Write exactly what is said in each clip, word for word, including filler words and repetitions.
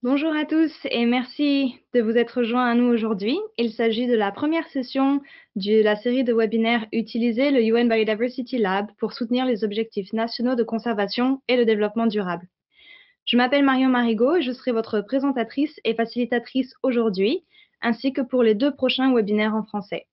Bonjour à tous et merci de vous être joints à nous aujourd'hui. Il s'agit de la première session de la série de webinaires Utiliser le U N Biodiversity Lab pour soutenir les objectifs nationaux de conservation et de développement durable. Je m'appelle Marion Marigot et je serai votre présentatrice et facilitatrice aujourd'hui, ainsi que pour les deux prochains webinaires en français.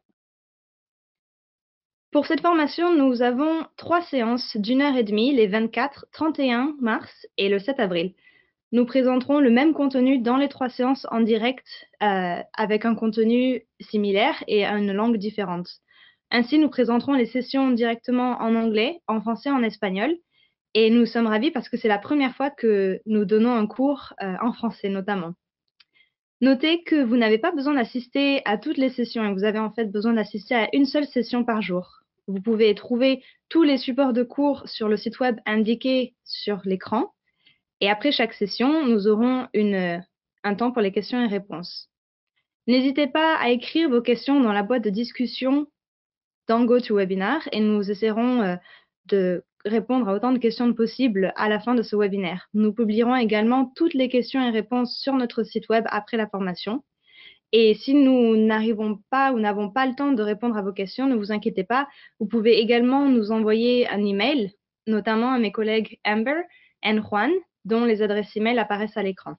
Pour cette formation, nous avons trois séances d'une heure et demie les vingt-quatre, trente et un mars et le sept avril. Nous présenterons le même contenu dans les trois séances en direct euh, avec un contenu similaire et une langue différente. Ainsi, nous présenterons les sessions directement en anglais, en français, en espagnol. Et nous sommes ravis parce que c'est la première fois que nous donnons un cours euh, en français notamment. Notez que vous n'avez pas besoin d'assister à toutes les sessions et vous avez en fait besoin d'assister à une seule session par jour. Vous pouvez trouver tous les supports de cours sur le site web indiqué sur l'écran. Et après chaque session, nous aurons une, un temps pour les questions et réponses. N'hésitez pas à écrire vos questions dans la boîte de discussion dans GoToWebinar et nous essaierons euh, de répondre à autant de questions que possible à la fin de ce webinaire. Nous publierons également toutes les questions et réponses sur notre site web après la formation. Et si nous n'arrivons pas ou n'avons pas le temps de répondre à vos questions, ne vous inquiétez pas. Vous pouvez également nous envoyer un email, notamment à mes collègues Amber et Juan, dont les adresses email apparaissent à l'écran.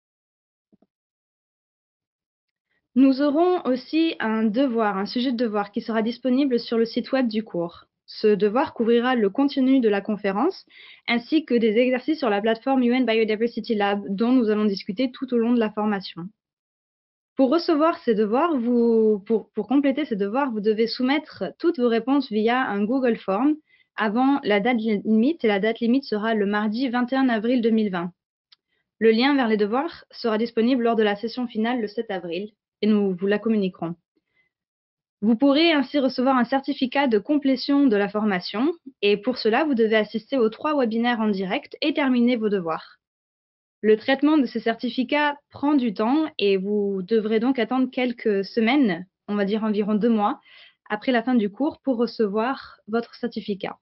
Nous aurons aussi un devoir, un sujet de devoir qui sera disponible sur le site web du cours. Ce devoir couvrira le contenu de la conférence ainsi que des exercices sur la plateforme U N Biodiversity Lab dont nous allons discuter tout au long de la formation. Pour recevoir ces devoirs, vous, pour, pour compléter ces devoirs, vous devez soumettre toutes vos réponses via un Google Form avant la date limite et la date limite sera le mardi vingt et un avril deux mille vingt. Le lien vers les devoirs sera disponible lors de la session finale le sept avril et nous vous la communiquerons. Vous pourrez ainsi recevoir un certificat de complétion de la formation et pour cela, vous devez assister aux trois webinaires en direct et terminer vos devoirs. Le traitement de ces certificats prend du temps et vous devrez donc attendre quelques semaines, on va dire environ deux mois, après la fin du cours pour recevoir votre certificat.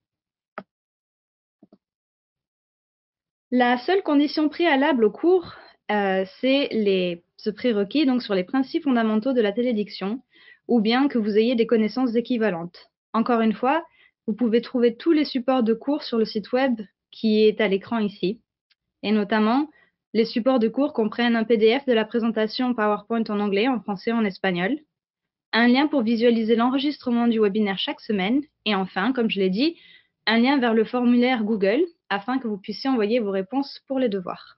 La seule condition préalable au cours, euh, c'est les, ce prérequis donc sur les principes fondamentaux de la télédiction, ou bien que vous ayez des connaissances équivalentes. Encore une fois, vous pouvez trouver tous les supports de cours sur le site web qui est à l'écran ici, et notamment les supports de cours comprennent un P D F de la présentation PowerPoint en anglais, en français et en espagnol, un lien pour visualiser l'enregistrement du webinaire chaque semaine, et enfin, comme je l'ai dit, un lien vers le formulaire Google afin que vous puissiez envoyer vos réponses pour les devoirs.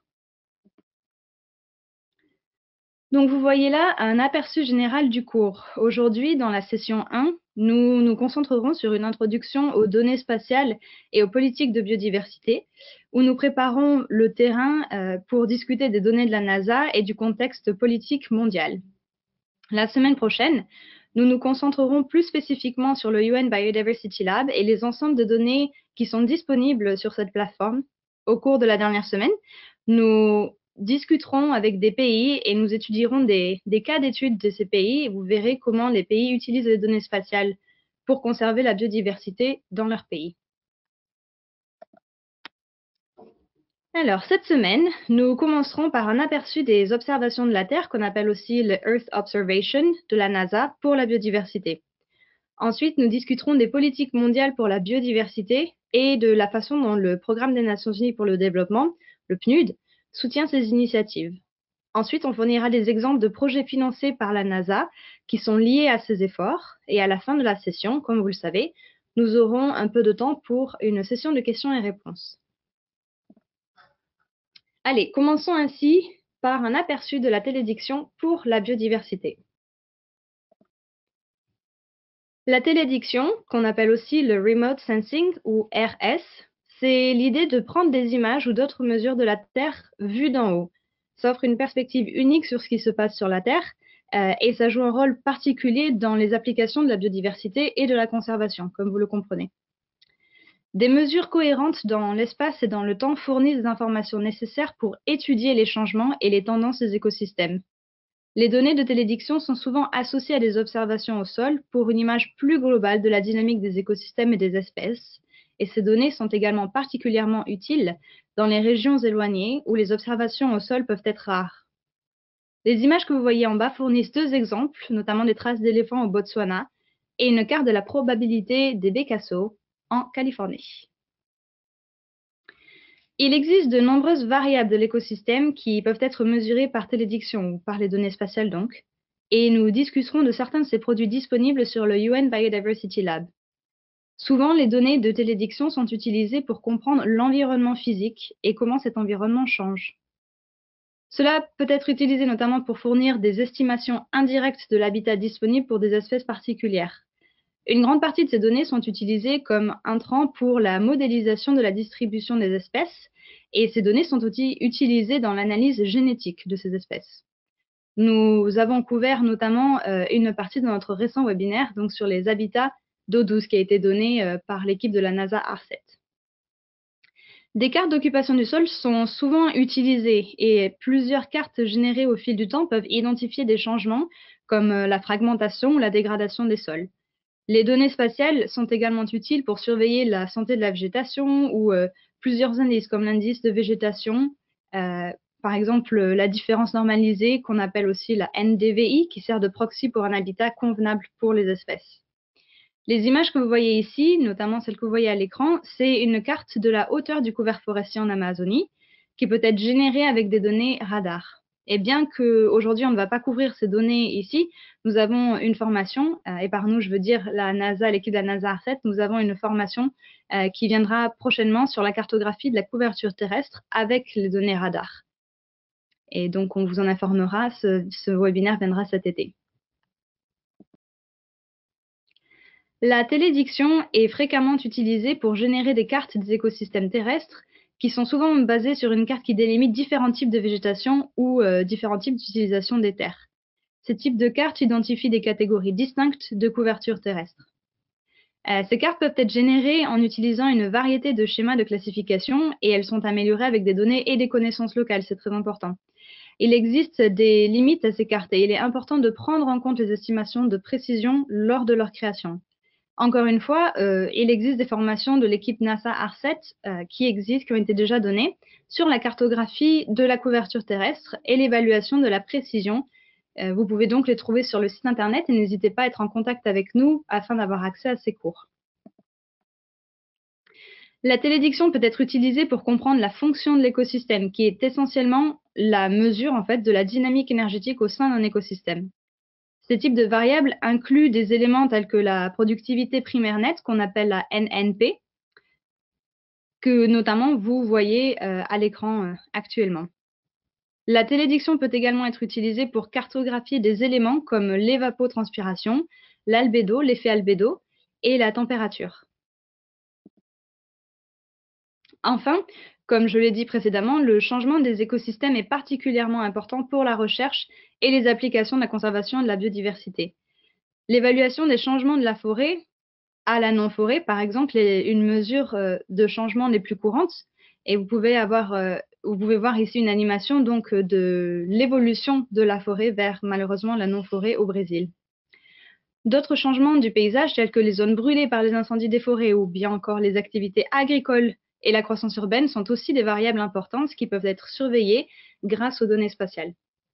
Donc, vous voyez là un aperçu général du cours. Aujourd'hui, dans la session un, nous nous concentrerons sur une introduction aux données spatiales et aux politiques de biodiversité, où nous préparons le terrain euh, pour discuter des données de la NASA et du contexte politique mondial. La semaine prochaine, nous nous concentrerons plus spécifiquement sur le U N Biodiversity Lab et les ensembles de données qui sont disponibles sur cette plateforme. Au cours de la dernière semaine, nous discuterons avec des pays et nous étudierons des, des cas d'études de ces pays et vous verrez comment les pays utilisent les données spatiales pour conserver la biodiversité dans leur pays. Alors, cette semaine, nous commencerons par un aperçu des observations de la Terre qu'on appelle aussi le Earth Observation de la NASA pour la biodiversité. Ensuite, nous discuterons des politiques mondiales pour la biodiversité et de la façon dont le Programme des Nations Unies pour le développement, le P N U D, soutient ces initiatives. Ensuite, on fournira des exemples de projets financés par la NASA qui sont liés à ces efforts. Et à la fin de la session, comme vous le savez, nous aurons un peu de temps pour une session de questions et réponses. Allez, commençons ainsi par un aperçu de la télédiction pour la biodiversité. La télédiction, qu'on appelle aussi le Remote Sensing ou R S, c'est l'idée de prendre des images ou d'autres mesures de la Terre vues d'en haut. Ça offre une perspective unique sur ce qui se passe sur la Terre euh, et ça joue un rôle particulier dans les applications de la biodiversité et de la conservation, comme vous le comprenez. Des mesures cohérentes dans l'espace et dans le temps fournissent des informations nécessaires pour étudier les changements et les tendances des écosystèmes. Les données de télédiction sont souvent associées à des observations au sol pour une image plus globale de la dynamique des écosystèmes et des espèces. et ces données sont également particulièrement utiles dans les régions éloignées où les observations au sol peuvent être rares. Les images que vous voyez en bas fournissent deux exemples, notamment des traces d'éléphants au Botswana et une carte de la probabilité des bécassos en Californie. Il existe de nombreuses variables de l'écosystème qui peuvent être mesurées par télédiction ou par les données spatiales donc, et nous discuterons de certains de ces produits disponibles sur le U N Biodiversity Lab. Souvent, les données de télédiction sont utilisées pour comprendre l'environnement physique et comment cet environnement change. Cela peut être utilisé notamment pour fournir des estimations indirectes de l'habitat disponible pour des espèces particulières. Une grande partie de ces données sont utilisées comme intrants pour la modélisation de la distribution des espèces, et ces données sont aussi utilisées dans l'analyse génétique de ces espèces. Nous avons couvert notamment euh, une partie de notre récent webinaire donc sur les habitats d'eau douce qui a été donné euh, par l'équipe de la NASA ARSET. Des cartes d'occupation du sol sont souvent utilisées et plusieurs cartes générées au fil du temps peuvent identifier des changements comme euh, la fragmentation ou la dégradation des sols. Les données spatiales sont également utiles pour surveiller la santé de la végétation ou euh, plusieurs indices comme l'indice de végétation, euh, par exemple la différence normalisée qu'on appelle aussi la N D V I qui sert de proxy pour un habitat convenable pour les espèces. Les images que vous voyez ici, notamment celles que vous voyez à l'écran, c'est une carte de la hauteur du couvert forestier en Amazonie qui peut être générée avec des données radar. Et bien qu'aujourd'hui on ne va pas couvrir ces données ici, nous avons une formation, euh, et par nous je veux dire la NASA, l'équipe de la NASA ARSET, nous avons une formation euh, qui viendra prochainement sur la cartographie de la couverture terrestre avec les données radar. Et donc on vous en informera, ce, ce webinaire viendra cet été. La télédiction est fréquemment utilisée pour générer des cartes des écosystèmes terrestres qui sont souvent basées sur une carte qui délimite différents types de végétation ou euh, différents types d'utilisation des terres. Ces types de cartes identifient des catégories distinctes de couverture terrestre. Euh, ces cartes peuvent être générées en utilisant une variété de schémas de classification et elles sont améliorées avec des données et des connaissances locales, c'est très important. Il existe des limites à ces cartes et il est important de prendre en compte les estimations de précision lors de leur création. Encore une fois, euh, il existe des formations de l'équipe NASA ARSET euh, qui existent, qui ont été déjà données sur la cartographie de la couverture terrestre et l'évaluation de la précision. Euh, vous pouvez donc les trouver sur le site internet et n'hésitez pas à être en contact avec nous afin d'avoir accès à ces cours. La télédiction peut être utilisée pour comprendre la fonction de l'écosystème, qui est essentiellement la mesure en fait de la dynamique énergétique au sein d'un écosystème. Ces types de variables incluent des éléments tels que la productivité primaire nette, qu'on appelle la N N P, que notamment vous voyez euh, à l'écran euh, actuellement. La télédiction peut également être utilisée pour cartographier des éléments comme l'évapotranspiration, l'albédo, l'effet albédo et la température. Enfin, comme je l'ai dit précédemment, le changement des écosystèmes est particulièrement important pour la recherche et les applications de la conservation de la biodiversité. L'évaluation des changements de la forêt à la non-forêt, par exemple, est une mesure euh, de changement les plus courantes. Et vous pouvez, avoir, euh, vous pouvez voir ici une animation donc, de l'évolution de la forêt vers malheureusement la non-forêt au Brésil. D'autres changements du paysage, tels que les zones brûlées par les incendies des forêts ou bien encore les activités agricoles et la croissance urbaine, sont aussi des variables importantes qui peuvent être surveillées grâce aux données spatiales.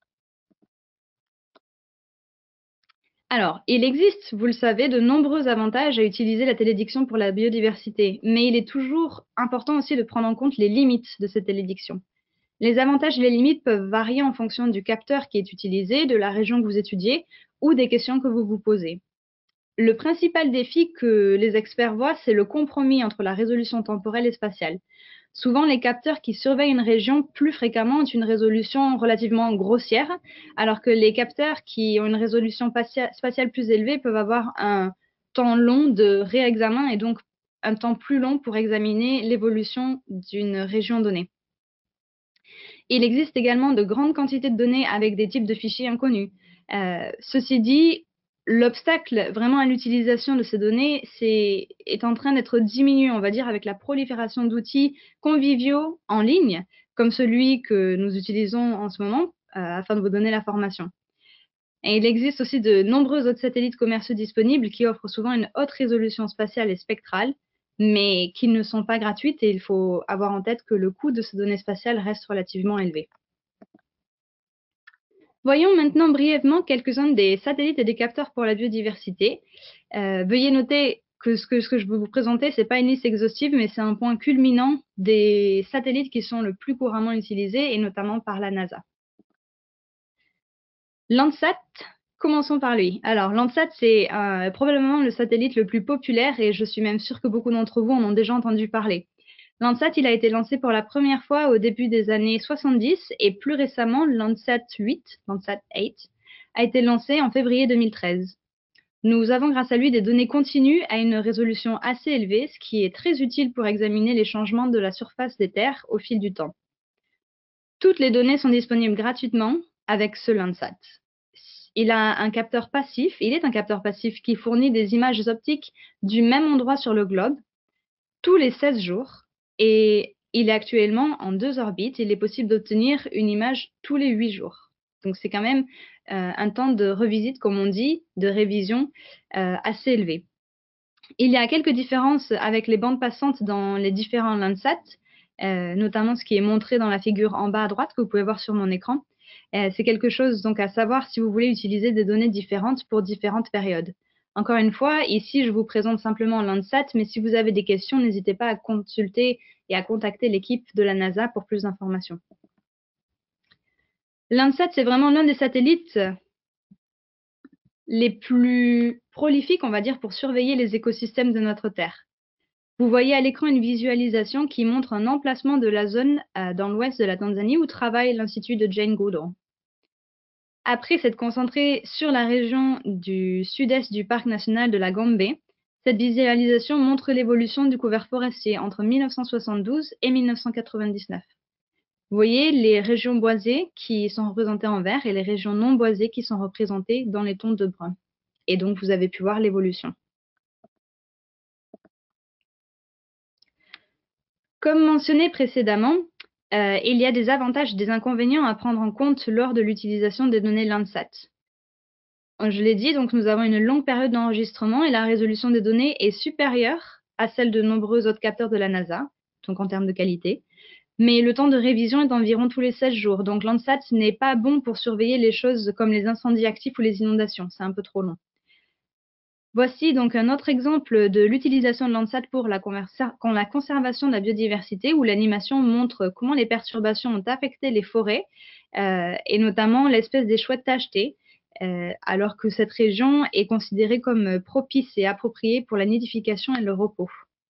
Alors, il existe, vous le savez, de nombreux avantages à utiliser la télédiction pour la biodiversité, mais il est toujours important aussi de prendre en compte les limites de cette télédiction. Les avantages et les limites peuvent varier en fonction du capteur qui est utilisé, de la région que vous étudiez ou des questions que vous vous posez. Le principal défi que les experts voient, c'est le compromis entre la résolution temporelle et spatiale. Souvent, les capteurs qui surveillent une région plus fréquemment ont une résolution relativement grossière, alors que les capteurs qui ont une résolution spatiale plus élevée peuvent avoir un temps long de réexamen et donc un temps plus long pour examiner l'évolution d'une région donnée. Il existe également de grandes quantités de données avec des types de fichiers inconnus. Euh, ceci dit, l'obstacle vraiment à l'utilisation de ces données c'est, est en train d'être diminué, on va dire, avec la prolifération d'outils conviviaux en ligne, comme celui que nous utilisons en ce moment, euh, afin de vous donner l'information. Et il existe aussi de nombreux autres satellites commerciaux disponibles qui offrent souvent une haute résolution spatiale et spectrale, mais qui ne sont pas gratuites et il faut avoir en tête que le coût de ces données spatiales reste relativement élevé. Voyons maintenant brièvement quelques-uns des satellites et des capteurs pour la biodiversité. Euh, veuillez noter que ce, que ce que je veux vous présenter, ce n'est pas une liste exhaustive, mais c'est un point culminant des satellites qui sont le plus couramment utilisés, et notamment par la NASA. Landsat, commençons par lui. Alors, Landsat, c'est euh, probablement le satellite le plus populaire, et je suis même sûre que beaucoup d'entre vous en ont déjà entendu parler. Landsat, il a été lancé pour la première fois au début des années soixante-dix, et plus récemment, Landsat huit, Landsat huit, a été lancé en février deux mille treize. Nous avons grâce à lui des données continues à une résolution assez élevée, ce qui est très utile pour examiner les changements de la surface des terres au fil du temps. Toutes les données sont disponibles gratuitement avec ce Landsat. Il a un capteur passif, il est un capteur passif qui fournit des images optiques du même endroit sur le globe tous les seize jours et il est actuellement en deux orbites. Il est possible d'obtenir une image tous les huit jours. Donc c'est quand même euh, un temps de revisite, comme on dit, de révision euh, assez élevé. Il y a quelques différences avec les bandes passantes dans les différents Landsat, euh, notamment ce qui est montré dans la figure en bas à droite que vous pouvez voir sur mon écran. Euh, c'est quelque chose donc à savoir si vous voulez utiliser des données différentes pour différentes périodes. Encore une fois, ici, je vous présente simplement Landsat, mais si vous avez des questions, n'hésitez pas à consulter et à contacter l'équipe de la NASA pour plus d'informations. Landsat, c'est vraiment l'un des satellites les plus prolifiques, on va dire, pour surveiller les écosystèmes de notre Terre. Vous voyez à l'écran une visualisation qui montre un emplacement de la zone euh, dans l'ouest de la Tanzanie où travaille l'Institut de Jane Goodall. Après s'être concentré sur la région du sud-est du parc national de la Gombe, cette visualisation montre l'évolution du couvert forestier entre mille neuf cent soixante-douze et mille neuf cent quatre-vingt-dix-neuf. Vous voyez les régions boisées qui sont représentées en vert et les régions non boisées qui sont représentées dans les tons de brun. Et donc, vous avez pu voir l'évolution. Comme mentionné précédemment, euh, il y a des avantages et des inconvénients à prendre en compte lors de l'utilisation des données Landsat. Je l'ai dit, donc nous avons une longue période d'enregistrement et la résolution des données est supérieure à celle de nombreux autres capteurs de la NASA, donc en termes de qualité. Mais le temps de révision est d'environ tous les seize jours, donc Landsat n'est pas bon pour surveiller les choses comme les incendies actifs ou les inondations, c'est un peu trop long. Voici donc un autre exemple de l'utilisation de Landsat pour la, la conservation de la biodiversité, où l'animation montre comment les perturbations ont affecté les forêts, euh, et notamment l'espèce des chouettes tachetées, euh, alors que cette région est considérée comme propice et appropriée pour la nidification et le repos.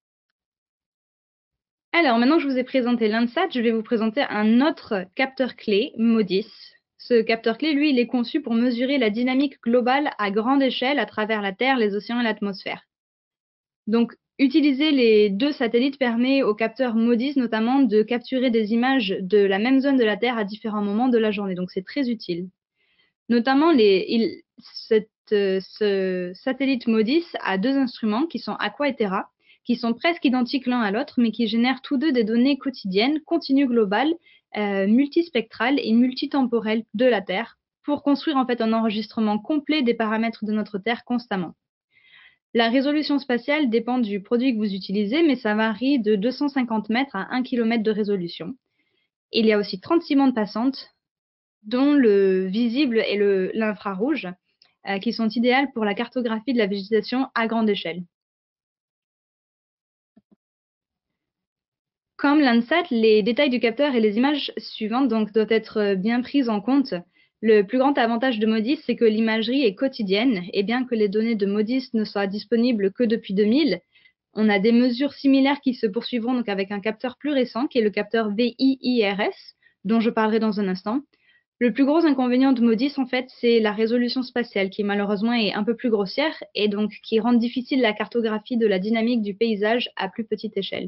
Alors, maintenant que je vous ai présenté Landsat, je vais vous présenter un autre capteur clé, MODIS. Ce capteur clé, lui, il est conçu pour mesurer la dynamique globale à grande échelle à travers la Terre, les océans et l'atmosphère. Donc, utiliser les deux satellites permet au capteur MODIS notamment de capturer des images de la même zone de la Terre à différents moments de la journée. Donc, c'est très utile. Notamment, les, il, cette, euh, ce satellite MODIS a deux instruments qui sont Aqua et Terra, qui sont presque identiques l'un à l'autre, mais qui génèrent tous deux des données quotidiennes, continues globales, euh, multispectrales et multitemporelles de la Terre, pour construire en fait un enregistrement complet des paramètres de notre Terre constamment. La résolution spatiale dépend du produit que vous utilisez, mais ça varie de deux cent cinquante mètres à un kilomètre de résolution. Il y a aussi trente-six bandes passantes, dont le visible et l'infrarouge, euh, qui sont idéales pour la cartographie de la végétation à grande échelle. Comme Landsat, les détails du capteur et les images suivantes donc, doivent être bien prises en compte. Le plus grand avantage de MODIS, c'est que l'imagerie est quotidienne, et bien que les données de MODIS ne soient disponibles que depuis deux mille, on a des mesures similaires qui se poursuivront donc, avec un capteur plus récent, qui est le capteur V I I R S, dont je parlerai dans un instant. Le plus gros inconvénient de MODIS, en fait, c'est la résolution spatiale, qui malheureusement est un peu plus grossière, et donc qui rend difficile la cartographie de la dynamique du paysage à plus petite échelle.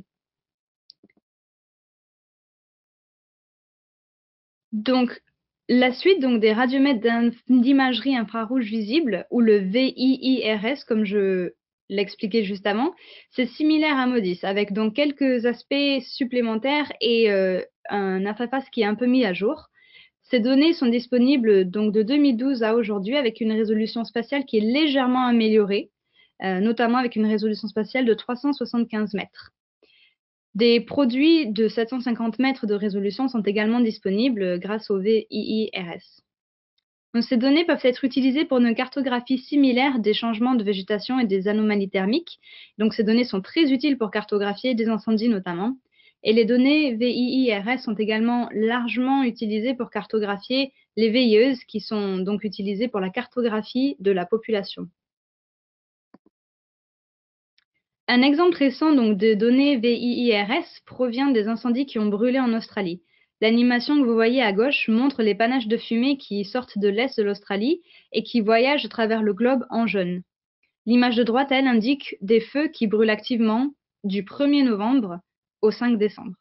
Donc, la suite donc, des radiomètres d'imagerie infrarouge visible, ou le V I I R S, comme je l'expliquais juste avant, c'est similaire à MODIS, avec donc quelques aspects supplémentaires et euh, un interface qui est un peu mis à jour. Ces données sont disponibles donc de deux mille douze à aujourd'hui avec une résolution spatiale qui est légèrement améliorée. euh, notamment avec une résolution spatiale de trois cent soixante-quinze mètres. Des produits de sept cent cinquante mètres de résolution sont également disponibles grâce au V I I R S. Donc, ces données peuvent être utilisées pour une cartographie similaire des changements de végétation et des anomalies thermiques. Donc, ces données sont très utiles pour cartographier des incendies notamment. Et les données V I I R S sont également largement utilisées pour cartographier les veilleuses qui sont donc utilisées pour la cartographie de la population. Un exemple récent donc, de données V I I R S provient des incendies qui ont brûlé en Australie. L'animation que vous voyez à gauche montre les panaches de fumée qui sortent de l'est de l'Australie et qui voyagent à travers le globe en jaune. L'image de droite, elle, indique des feux qui brûlent activement du premier novembre au cinq décembre.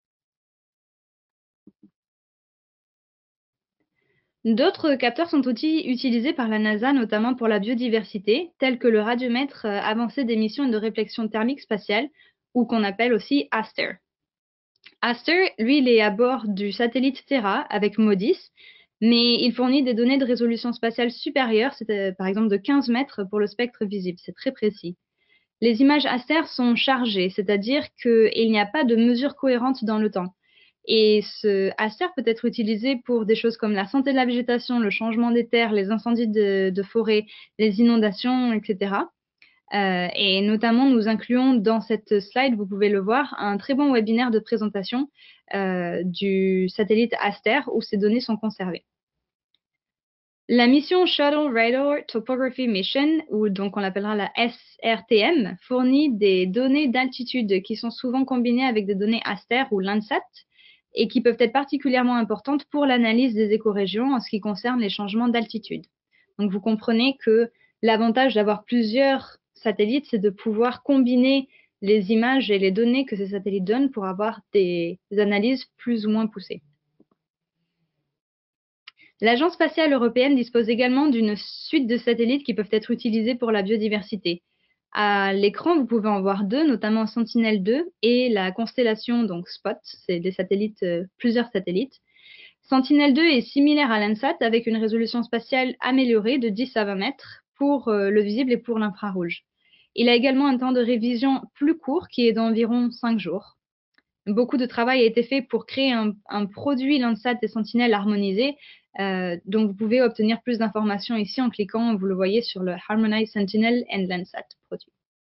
D'autres capteurs sont aussi utilisés par la NASA, notamment pour la biodiversité, tels que le radiomètre euh, avancé d'émission et de réflexion thermique spatiale, ou qu'on appelle aussi ASTER. ASTER, lui, il est à bord du satellite Terra avec MODIS, mais il fournit des données de résolution spatiale supérieure, c'est par exemple de quinze mètres pour le spectre visible, c'est très précis. Les images ASTER sont chargées, c'est-à-dire qu'il n'y a pas de mesure cohérente dans le temps. Et ce ASTER peut être utilisé pour des choses comme la santé de la végétation, le changement des terres, les incendies de, de forêt, les inondations, et cetera. Euh, et notamment, nous incluons dans cette slide, vous pouvez le voir, un très bon webinaire de présentation euh, du satellite ASTER où ces données sont conservées. La mission Shuttle Radar Topography Mission, ou donc on l'appellera la S R T M, fournit des données d'altitude qui sont souvent combinées avec des données ASTER ou Landsat et qui peuvent être particulièrement importantes pour l'analyse des écorégions en ce qui concerne les changements d'altitude. Donc vous comprenez que l'avantage d'avoir plusieurs satellites, c'est de pouvoir combiner les images et les données que ces satellites donnent pour avoir des analyses plus ou moins poussées. L'Agence spatiale européenne dispose également d'une suite de satellites qui peuvent être utilisés pour la biodiversité. À l'écran, vous pouvez en voir deux, notamment Sentinel deux et la constellation donc Spot, c'est des satellites, euh, plusieurs satellites. Sentinel deux est similaire à Landsat avec une résolution spatiale améliorée de dix à vingt mètres pour euh, le visible et pour l'infrarouge. Il a également un temps de révision plus court qui est d'environ cinq jours. Beaucoup de travail a été fait pour créer un, un produit Landsat et Sentinel harmonisé. Euh, donc, vous pouvez obtenir plus d'informations ici en cliquant, vous le voyez, sur le Harmonized Sentinel and Landsat produit.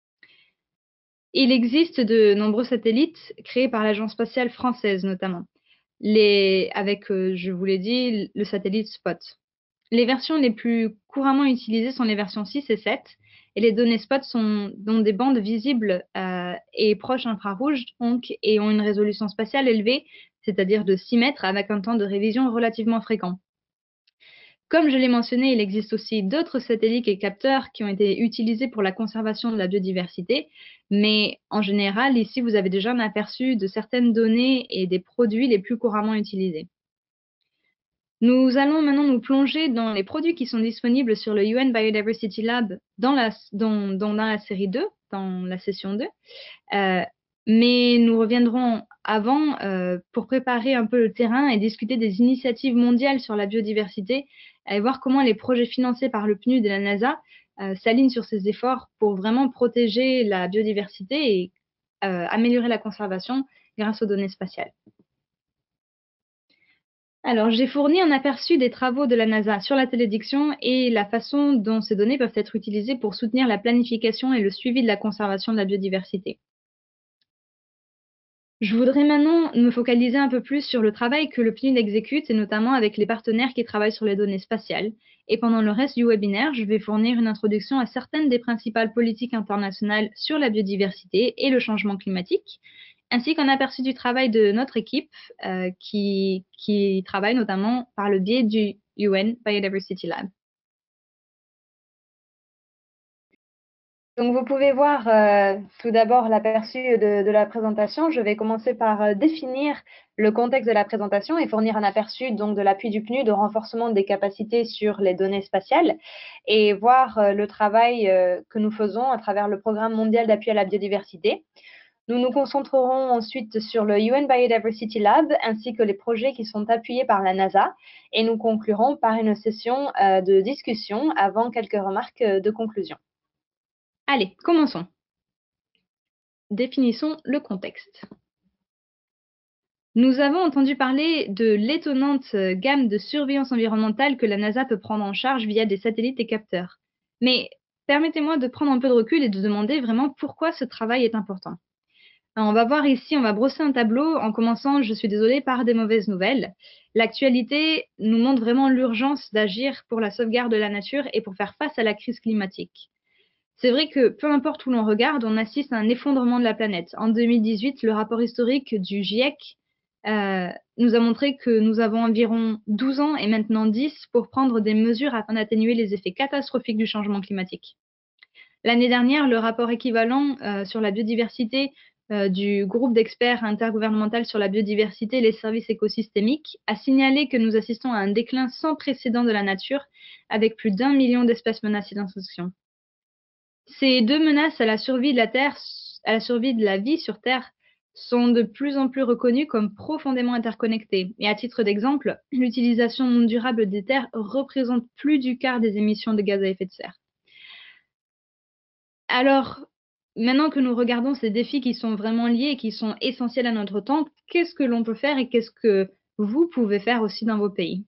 Il existe de nombreux satellites créés par l'Agence spatiale française notamment, les, avec, euh, je vous l'ai dit, le satellite Spot. Les versions les plus couramment utilisées sont les versions six et sept, et les données Spot sont dans des bandes visibles euh, et proches infrarouges donc, et ont une résolution spatiale élevée, c'est-à-dire de six mètres avec un temps de révision relativement fréquent. Comme je l'ai mentionné, il existe aussi d'autres satellites et capteurs qui ont été utilisés pour la conservation de la biodiversité, mais en général, ici, vous avez déjà un aperçu de certaines données et des produits les plus couramment utilisés. Nous allons maintenant nous plonger dans les produits qui sont disponibles sur le U N Biodiversity Lab dans la, dans, dans la série deux, dans la session deux. Euh, mais nous reviendrons avant euh, pour préparer un peu le terrain et discuter des initiatives mondiales sur la biodiversité et voir comment les projets financés par le P N U D et la NASA euh, s'alignent sur ces efforts pour vraiment protéger la biodiversité et euh, améliorer la conservation grâce aux données spatiales. Alors, j'ai fourni un aperçu des travaux de la NASA sur la télédiction et la façon dont ces données peuvent être utilisées pour soutenir la planification et le suivi de la conservation de la biodiversité. Je voudrais maintenant me focaliser un peu plus sur le travail que le P N U D exécute, et notamment avec les partenaires qui travaillent sur les données spatiales. Et pendant le reste du webinaire, je vais fournir une introduction à certaines des principales politiques internationales sur la biodiversité et le changement climatique, ainsi qu'un aperçu du travail de notre équipe euh, qui, qui travaille notamment par le biais du U N Biodiversity Lab. Donc, vous pouvez voir euh, tout d'abord l'aperçu de, de la présentation. Je vais commencer par euh, définir le contexte de la présentation et fournir un aperçu donc, de l'appui du P N U D au renforcement des capacités sur les données spatiales et voir euh, le travail euh, que nous faisons à travers le Programme mondial d'appui à la biodiversité. Nous nous concentrerons ensuite sur le U N Biodiversity Lab ainsi que les projets qui sont appuyés par la NASA et nous conclurons par une session euh, de discussion avant quelques remarques de conclusion. Allez, commençons. Définissons le contexte. Nous avons entendu parler de l'étonnante gamme de surveillance environnementale que la NASA peut prendre en charge via des satellites et capteurs. Mais permettez-moi de prendre un peu de recul et de demander vraiment pourquoi ce travail est important. Alors, on va voir ici, on va brosser un tableau en commençant, je suis désolée, par des mauvaises nouvelles. L'actualité nous montre vraiment l'urgence d'agir pour la sauvegarde de la nature et pour faire face à la crise climatique. C'est vrai que peu importe où l'on regarde, on assiste à un effondrement de la planète. En deux mille dix-huit, le rapport historique du GIEC euh, nous a montré que nous avons environ douze ans et maintenant dix pour prendre des mesures afin d'atténuer les effets catastrophiques du changement climatique. L'année dernière, le rapport équivalent euh, sur la biodiversité euh, du groupe d'experts intergouvernemental sur la biodiversité et les services écosystémiques a signalé que nous assistons à un déclin sans précédent de la nature avec plus d'un million d'espèces menacées d'extinction. Ces deux menaces à la survie de la Terre, à la survie de la vie sur Terre, sont de plus en plus reconnues comme profondément interconnectées. Et à titre d'exemple, l'utilisation non durable des terres représente plus du quart des émissions de gaz à effet de serre. Alors, maintenant que nous regardons ces défis qui sont vraiment liés et qui sont essentiels à notre temps, qu'est-ce que l'on peut faire et qu'est-ce que vous pouvez faire aussi dans vos pays?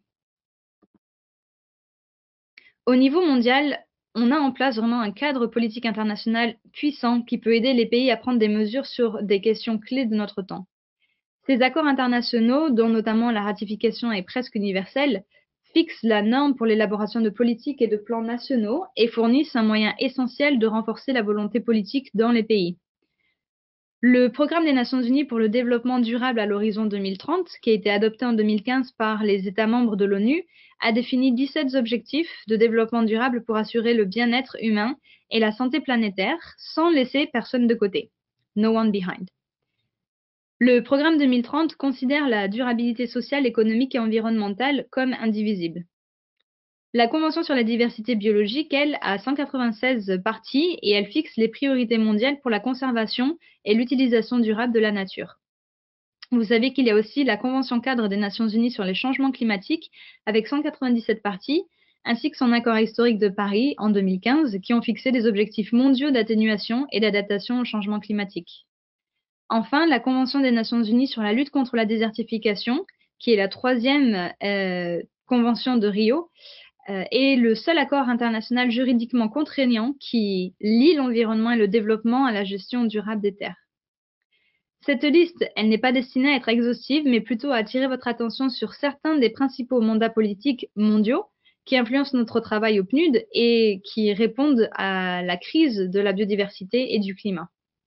Au niveau mondial, on a en place vraiment un cadre politique international puissant qui peut aider les pays à prendre des mesures sur des questions clés de notre temps. Ces accords internationaux, dont notamment la ratification est presque universelle, fixent la norme pour l'élaboration de politiques et de plans nationaux et fournissent un moyen essentiel de renforcer la volonté politique dans les pays. Le programme des Nations Unies pour le développement durable à l'horizon deux mille trente, qui a été adopté en deux mille quinze par les États membres de l'ONU, a défini dix-sept objectifs de développement durable pour assurer le bien-être humain et la santé planétaire sans laisser personne de côté. No one behind. Le programme deux mille trente considère la durabilité sociale, économique et environnementale comme indivisible. La Convention sur la diversité biologique, elle, a cent quatre-vingt-seize parties et elle fixe les priorités mondiales pour la conservation et l'utilisation durable de la nature. Vous savez qu'il y a aussi la Convention cadre des Nations Unies sur les changements climatiques avec cent quatre-vingt-dix-sept parties, ainsi que son accord historique de Paris en deux mille quinze qui ont fixé des objectifs mondiaux d'atténuation et d'adaptation au changement climatique. Enfin, la Convention des Nations Unies sur la lutte contre la désertification, qui est la troisième euh, convention de Rio, euh, est le seul accord international juridiquement contraignant qui lie l'environnement et le développement à la gestion durable des terres. Cette liste, elle n'est pas destinée à être exhaustive, mais plutôt à attirer votre attention sur certains des principaux mandats politiques mondiaux qui influencent notre travail au P N U D et qui répondent à la crise de la biodiversité et du climat.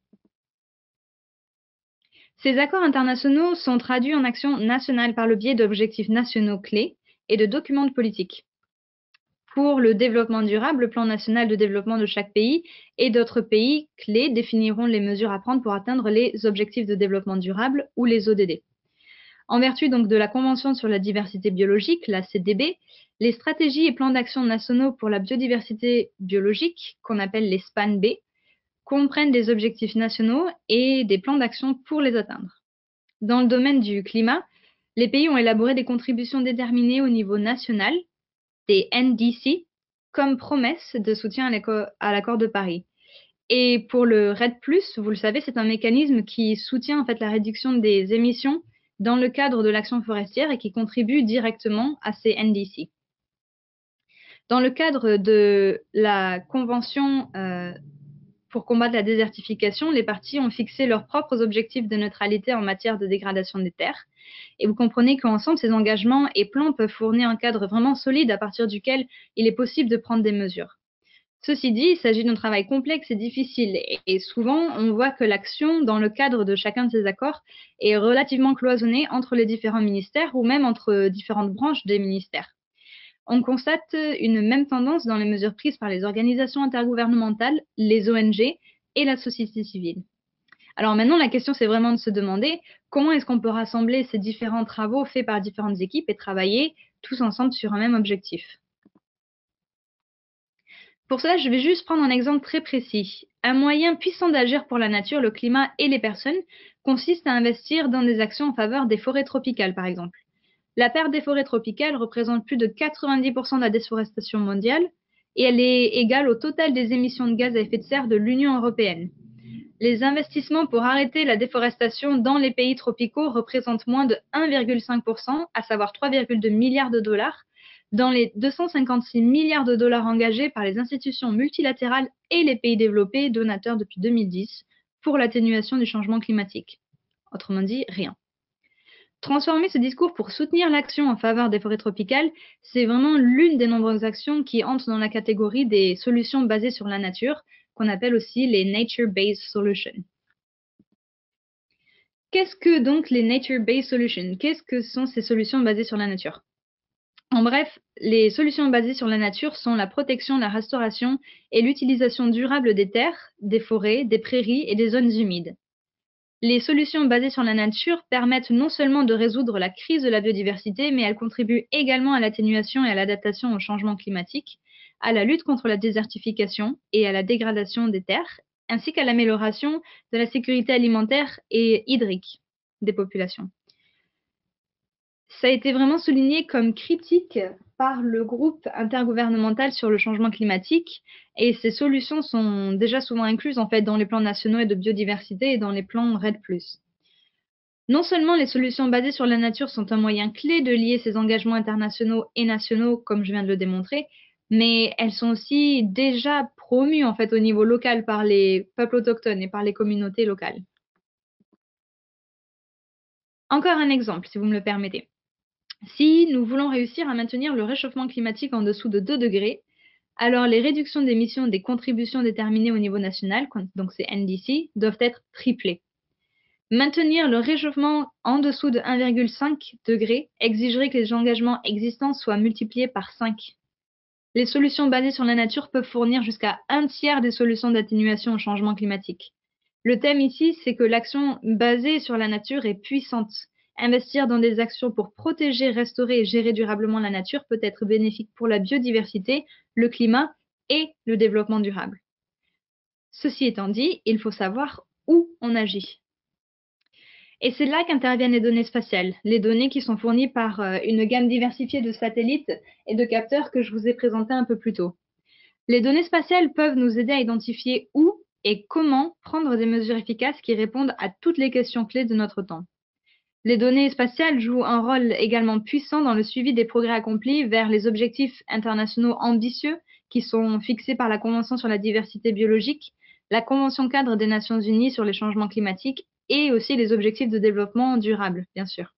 Ces accords internationaux sont traduits en actions nationales par le biais d'objectifs nationaux clés et de documents de politique. Pour le développement durable, le plan national de développement de chaque pays et d'autres pays clés définiront les mesures à prendre pour atteindre les objectifs de développement durable ou les O D D. En vertu donc de la Convention sur la diversité biologique, la C D B, les stratégies et plans d'action nationaux pour la biodiversité biologique, qu'on appelle les S P A N B, comprennent des objectifs nationaux et des plans d'action pour les atteindre. Dans le domaine du climat, les pays ont élaboré des contributions déterminées au niveau national, des N D C, comme promesse de soutien à l'accord de Paris. Et pour le R E D plus, vous le savez, c'est un mécanisme qui soutient en fait la réduction des émissions dans le cadre de l'action forestière et qui contribue directement à ces N D C. Dans le cadre de la Convention euh, pour combattre la désertification, les parties ont fixé leurs propres objectifs de neutralité en matière de dégradation des terres. Et vous comprenez qu'ensemble, ces engagements et plans peuvent fournir un cadre vraiment solide à partir duquel il est possible de prendre des mesures. Ceci dit, il s'agit d'un travail complexe et difficile. Et souvent, on voit que l'action dans le cadre de chacun de ces accords est relativement cloisonnée entre les différents ministères ou même entre différentes branches des ministères. On constate une même tendance dans les mesures prises par les organisations intergouvernementales, les O N G et la société civile. Alors maintenant, la question, c'est vraiment de se demander comment est-ce qu'on peut rassembler ces différents travaux faits par différentes équipes et travailler tous ensemble sur un même objectif. Pour cela, je vais juste prendre un exemple très précis. Un moyen puissant d'agir pour la nature, le climat et les personnes consiste à investir dans des actions en faveur des forêts tropicales, par exemple. La perte des forêts tropicales représente plus de quatre-vingt-dix pour cent de la déforestation mondiale et elle est égale au total des émissions de gaz à effet de serre de l'Union européenne. Les investissements pour arrêter la déforestation dans les pays tropicaux représentent moins de un virgule cinq pour cent, à savoir trois virgule deux milliards de dollars, dans les deux cent cinquante-six milliards de dollars engagés par les institutions multilatérales et les pays développés donateurs depuis deux mille dix pour l'atténuation du changement climatique. Autrement dit, rien. Transformer ce discours pour soutenir l'action en faveur des forêts tropicales, c'est vraiment l'une des nombreuses actions qui entrent dans la catégorie des solutions basées sur la nature, qu'on appelle aussi les Nature-Based Solutions. Qu'est-ce que donc les Nature-Based Solutions? Qu'est-ce que sont ces solutions basées sur la nature? En bref, les solutions basées sur la nature sont la protection, la restauration et l'utilisation durable des terres, des forêts, des prairies et des zones humides. Les solutions basées sur la nature permettent non seulement de résoudre la crise de la biodiversité, mais elles contribuent également à l'atténuation et à l'adaptation au changement climatique, à la lutte contre la désertification et à la dégradation des terres, ainsi qu'à l'amélioration de la sécurité alimentaire et hydrique des populations. Ça a été vraiment souligné comme critique par le groupe intergouvernemental sur le changement climatique et ces solutions sont déjà souvent incluses en fait dans les plans nationaux et de biodiversité et dans les plans REDD plus. Non seulement les solutions basées sur la nature sont un moyen clé de lier ces engagements internationaux et nationaux, comme je viens de le démontrer, mais elles sont aussi déjà promues en fait au niveau local par les peuples autochtones et par les communautés locales. Encore un exemple, si vous me le permettez. Si nous voulons réussir à maintenir le réchauffement climatique en dessous de deux degrés, alors les réductions d'émissions des contributions déterminées au niveau national, donc c'est N D C, doivent être triplées. Maintenir le réchauffement en dessous de un virgule cinq degrés exigerait que les engagements existants soient multipliés par cinq. Les solutions basées sur la nature peuvent fournir jusqu'à un tiers des solutions d'atténuation au changement climatique. Le thème ici, c'est que l'action basée sur la nature est puissante. Investir dans des actions pour protéger, restaurer et gérer durablement la nature peut être bénéfique pour la biodiversité, le climat et le développement durable. Ceci étant dit, il faut savoir où on agit. Et c'est là qu'interviennent les données spatiales, les données qui sont fournies par une gamme diversifiée de satellites et de capteurs que je vous ai présentés un peu plus tôt. Les données spatiales peuvent nous aider à identifier où et comment prendre des mesures efficaces qui répondent à toutes les questions clés de notre temps. Les données spatiales jouent un rôle également puissant dans le suivi des progrès accomplis vers les objectifs internationaux ambitieux qui sont fixés par la Convention sur la diversité biologique, la Convention cadre des Nations Unies sur les changements climatiques et aussi les objectifs de développement durable, bien sûr.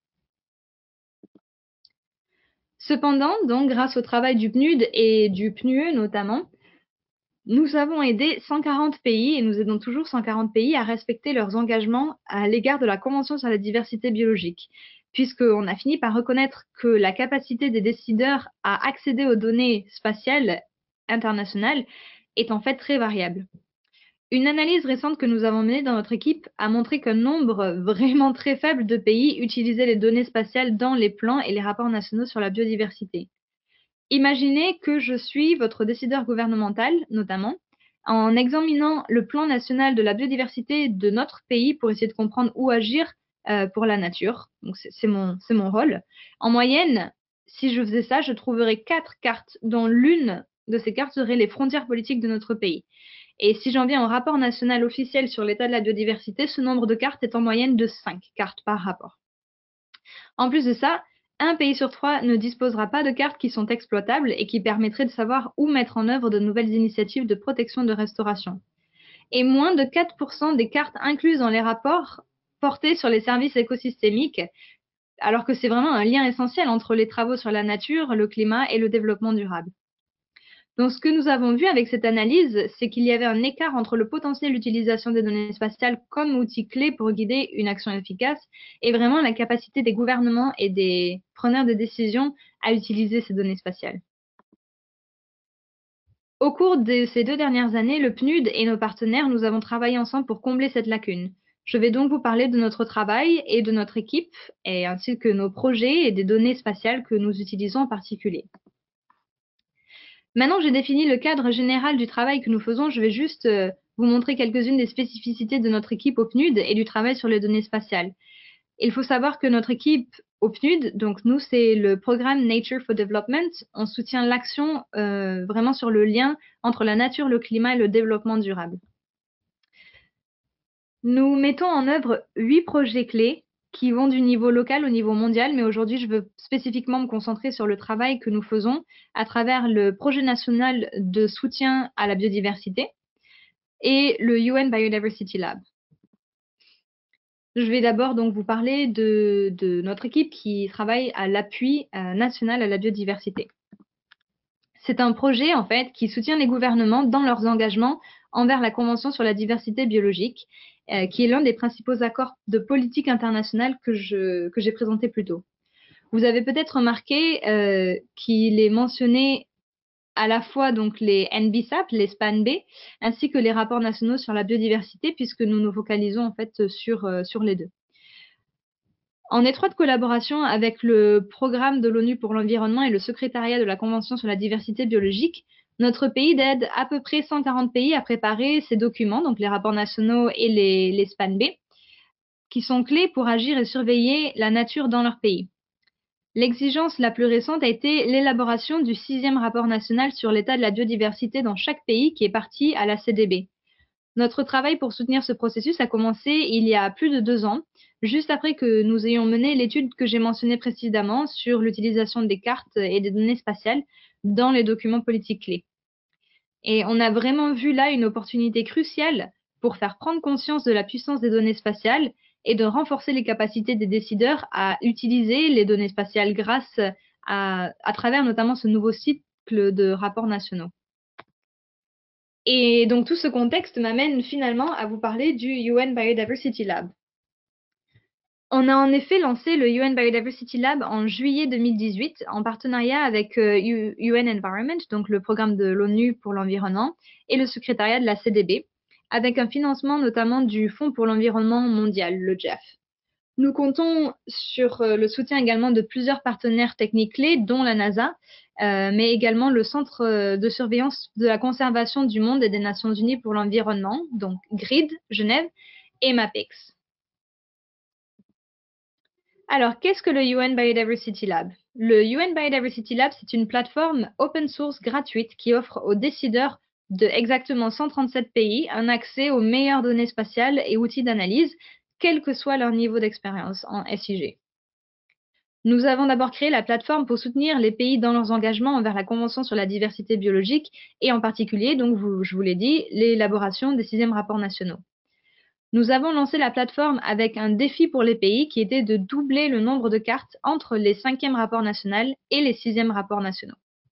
Cependant, donc, grâce au travail du P N U D et du P N U E notamment, nous avons aidé cent quarante pays et nous aidons toujours cent quarante pays à respecter leurs engagements à l'égard de la Convention sur la diversité biologique, puisqu'on a fini par reconnaître que la capacité des décideurs à accéder aux données spatiales internationales est en fait très variable. Une analyse récente que nous avons menée dans notre équipe a montré qu'un nombre vraiment très faible de pays utilisaient les données spatiales dans les plans et les rapports nationaux sur la biodiversité. Imaginez que je suis votre décideur gouvernemental, notamment, en examinant le plan national de la biodiversité de notre pays pour essayer de comprendre où agir euh, pour la nature. Donc c'est mon, c'est mon rôle. En moyenne, si je faisais ça, je trouverais quatre cartes dont l'une de ces cartes serait les frontières politiques de notre pays. Et si j'en viens au rapport national officiel sur l'état de la biodiversité, ce nombre de cartes est en moyenne de cinq cartes par rapport. En plus de ça, un pays sur trois ne disposera pas de cartes qui sont exploitables et qui permettraient de savoir où mettre en œuvre de nouvelles initiatives de protection et de restauration. Et moins de quatre pour cent des cartes incluses dans les rapports portaient sur les services écosystémiques, alors que c'est vraiment un lien essentiel entre les travaux sur la nature, le climat et le développement durable. Donc, ce que nous avons vu avec cette analyse, c'est qu'il y avait un écart entre le potentiel d'utilisation des données spatiales comme outil clé pour guider une action efficace et vraiment la capacité des gouvernements et des preneurs de décision à utiliser ces données spatiales. Au cours de ces deux dernières années, le P N U D et nos partenaires, nous avons travaillé ensemble pour combler cette lacune. Je vais donc vous parler de notre travail et de notre équipe, et ainsi que nos projets et des données spatiales que nous utilisons en particulier. Maintenant que j'ai défini le cadre général du travail que nous faisons, je vais juste euh, vous montrer quelques-unes des spécificités de notre équipe au P N U D et du travail sur les données spatiales. Il faut savoir que notre équipe au P N U D, donc nous, c'est le programme Nature for Development. On soutient l'action euh, vraiment sur le lien entre la nature, le climat et le développement durable. Nous mettons en œuvre huit projets clés qui vont du niveau local au niveau mondial, mais aujourd'hui, je veux spécifiquement me concentrer sur le travail que nous faisons à travers le projet national de soutien à la biodiversité et le U N Biodiversity Lab. Je vais d'abord donc vous parler de, de notre équipe qui travaille à l'appui euh, national à la biodiversité. C'est un projet en fait qui soutient les gouvernements dans leurs engagements envers la Convention sur la diversité biologique, euh, qui est l'un des principaux accords de politique internationale que je, que j'ai présenté plus tôt. Vous avez peut-être remarqué euh, qu'il est mentionné à la fois donc les N B S A P, les S P A N B, ainsi que les rapports nationaux sur la biodiversité, puisque nous nous focalisons en fait sur, euh, sur les deux. En étroite collaboration avec le programme de l'ONU pour l'environnement et le secrétariat de la Convention sur la diversité biologique, notre pays aide à peu près cent quarante pays à préparer ces documents, donc les rapports nationaux et les, les S P A N B, qui sont clés pour agir et surveiller la nature dans leur pays. L'exigence la plus récente a été l'élaboration du sixième rapport national sur l'état de la biodiversité dans chaque pays qui est parti à la C D B. Notre travail pour soutenir ce processus a commencé il y a plus de deux ans, juste après que nous ayons mené l'étude que j'ai mentionnée précédemment sur l'utilisation des cartes et des données spatiales dans les documents politiques clés. Et on a vraiment vu là une opportunité cruciale pour faire prendre conscience de la puissance des données spatiales et de renforcer les capacités des décideurs à utiliser les données spatiales grâce à, à travers notamment ce nouveau cycle de rapports nationaux. Et donc tout ce contexte m'amène finalement à vous parler du U N Biodiversity Lab. On a en effet lancé le U N Biodiversity Lab en juillet deux mille dix-huit en partenariat avec euh, U N Environment, donc le programme de l'ONU pour l'environnement, et le secrétariat de la C D B, avec un financement notamment du Fonds pour l'environnement mondial, le G E F. Nous comptons sur euh, le soutien également de plusieurs partenaires techniques clés, dont la NASA, euh, mais également le Centre euh, de surveillance de la conservation du monde et des Nations Unies pour l'environnement, donc GRID, Genève, et MAPEX. Alors, qu'est-ce que le U N Biodiversity Lab? Le U N Biodiversity Lab, c'est une plateforme open source gratuite qui offre aux décideurs de exactement cent trente-sept pays un accès aux meilleures données spatiales et outils d'analyse, quel que soit leur niveau d'expérience en S I G. Nous avons d'abord créé la plateforme pour soutenir les pays dans leurs engagements envers la Convention sur la diversité biologique et en particulier, donc vous, je vous l'ai dit, l'élaboration des sixièmes rapports nationaux. Nous avons lancé la plateforme avec un défi pour les pays qui était de doubler le nombre de cartes entre les cinquièmes rapports nationaux et les sixièmes rapports nationaux.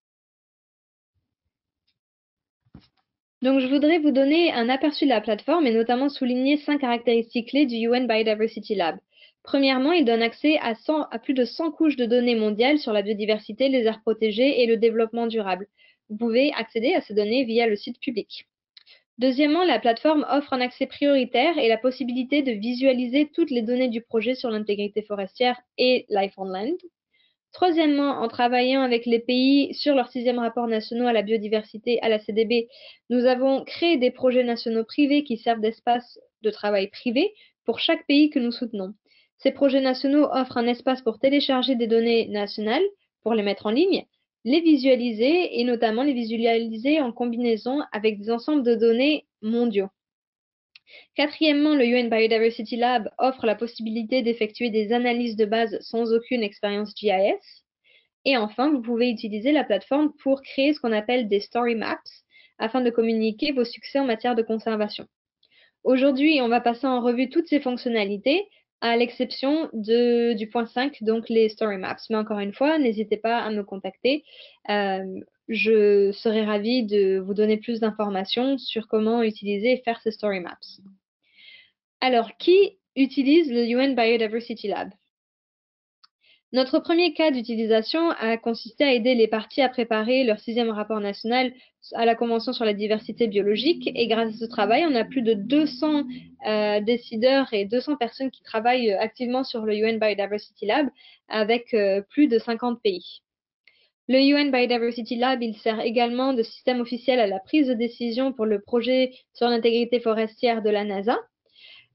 Donc, je voudrais vous donner un aperçu de la plateforme et notamment souligner cinq caractéristiques clés du U N Biodiversity Lab. Premièrement, il donne accès à, cent, à plus de cent couches de données mondiales sur la biodiversité, les aires protégées et le développement durable. Vous pouvez accéder à ces données via le site public. Deuxièmement, la plateforme offre un accès prioritaire et la possibilité de visualiser toutes les données du projet sur l'intégrité forestière et Life on Land. Troisièmement, en travaillant avec les pays sur leurs sixième rapports nationaux à la biodiversité à la C D B, nous avons créé des projets nationaux privés qui servent d'espace de travail privé pour chaque pays que nous soutenons. Ces projets nationaux offrent un espace pour télécharger des données nationales, pour les mettre en ligne, les visualiser et notamment les visualiser en combinaison avec des ensembles de données mondiaux. Quatrièmement, le U N Biodiversity Lab offre la possibilité d'effectuer des analyses de base sans aucune expérience G I S. Et enfin, vous pouvez utiliser la plateforme pour créer ce qu'on appelle des story maps afin de communiquer vos succès en matière de conservation. Aujourd'hui, on va passer en revue toutes ces fonctionnalités à l'exception du point cinq, donc les story maps. Mais encore une fois, n'hésitez pas à me contacter. Euh, je serai ravie de vous donner plus d'informations sur comment utiliser et faire ces story maps. Alors, qui utilise le U N Biodiversity Lab? Notre premier cas d'utilisation a consisté à aider les parties à préparer leur sixième rapport national à la Convention sur la diversité biologique. Et grâce à ce travail, on a plus de deux cents euh, décideurs et deux cents personnes qui travaillent activement sur le U N Biodiversity Lab avec euh, plus de cinquante pays. Le U N Biodiversity Lab, il sert également de système officiel à la prise de décision pour le projet sur l'intégrité forestière de la NASA.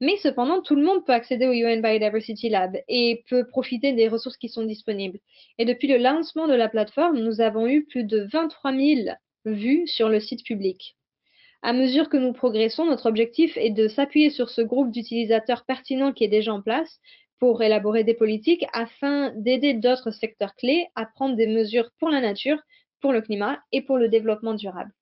Mais cependant, tout le monde peut accéder au U N Biodiversity Lab et peut profiter des ressources qui sont disponibles. Et depuis le lancement de la plateforme, nous avons eu plus de vingt-trois mille vues sur le site public. À mesure que nous progressons, notre objectif est de s'appuyer sur ce groupe d'utilisateurs pertinents qui est déjà en place pour élaborer des politiques afin d'aider d'autres secteurs clés à prendre des mesures pour la nature, pour le climat et pour le développement durable.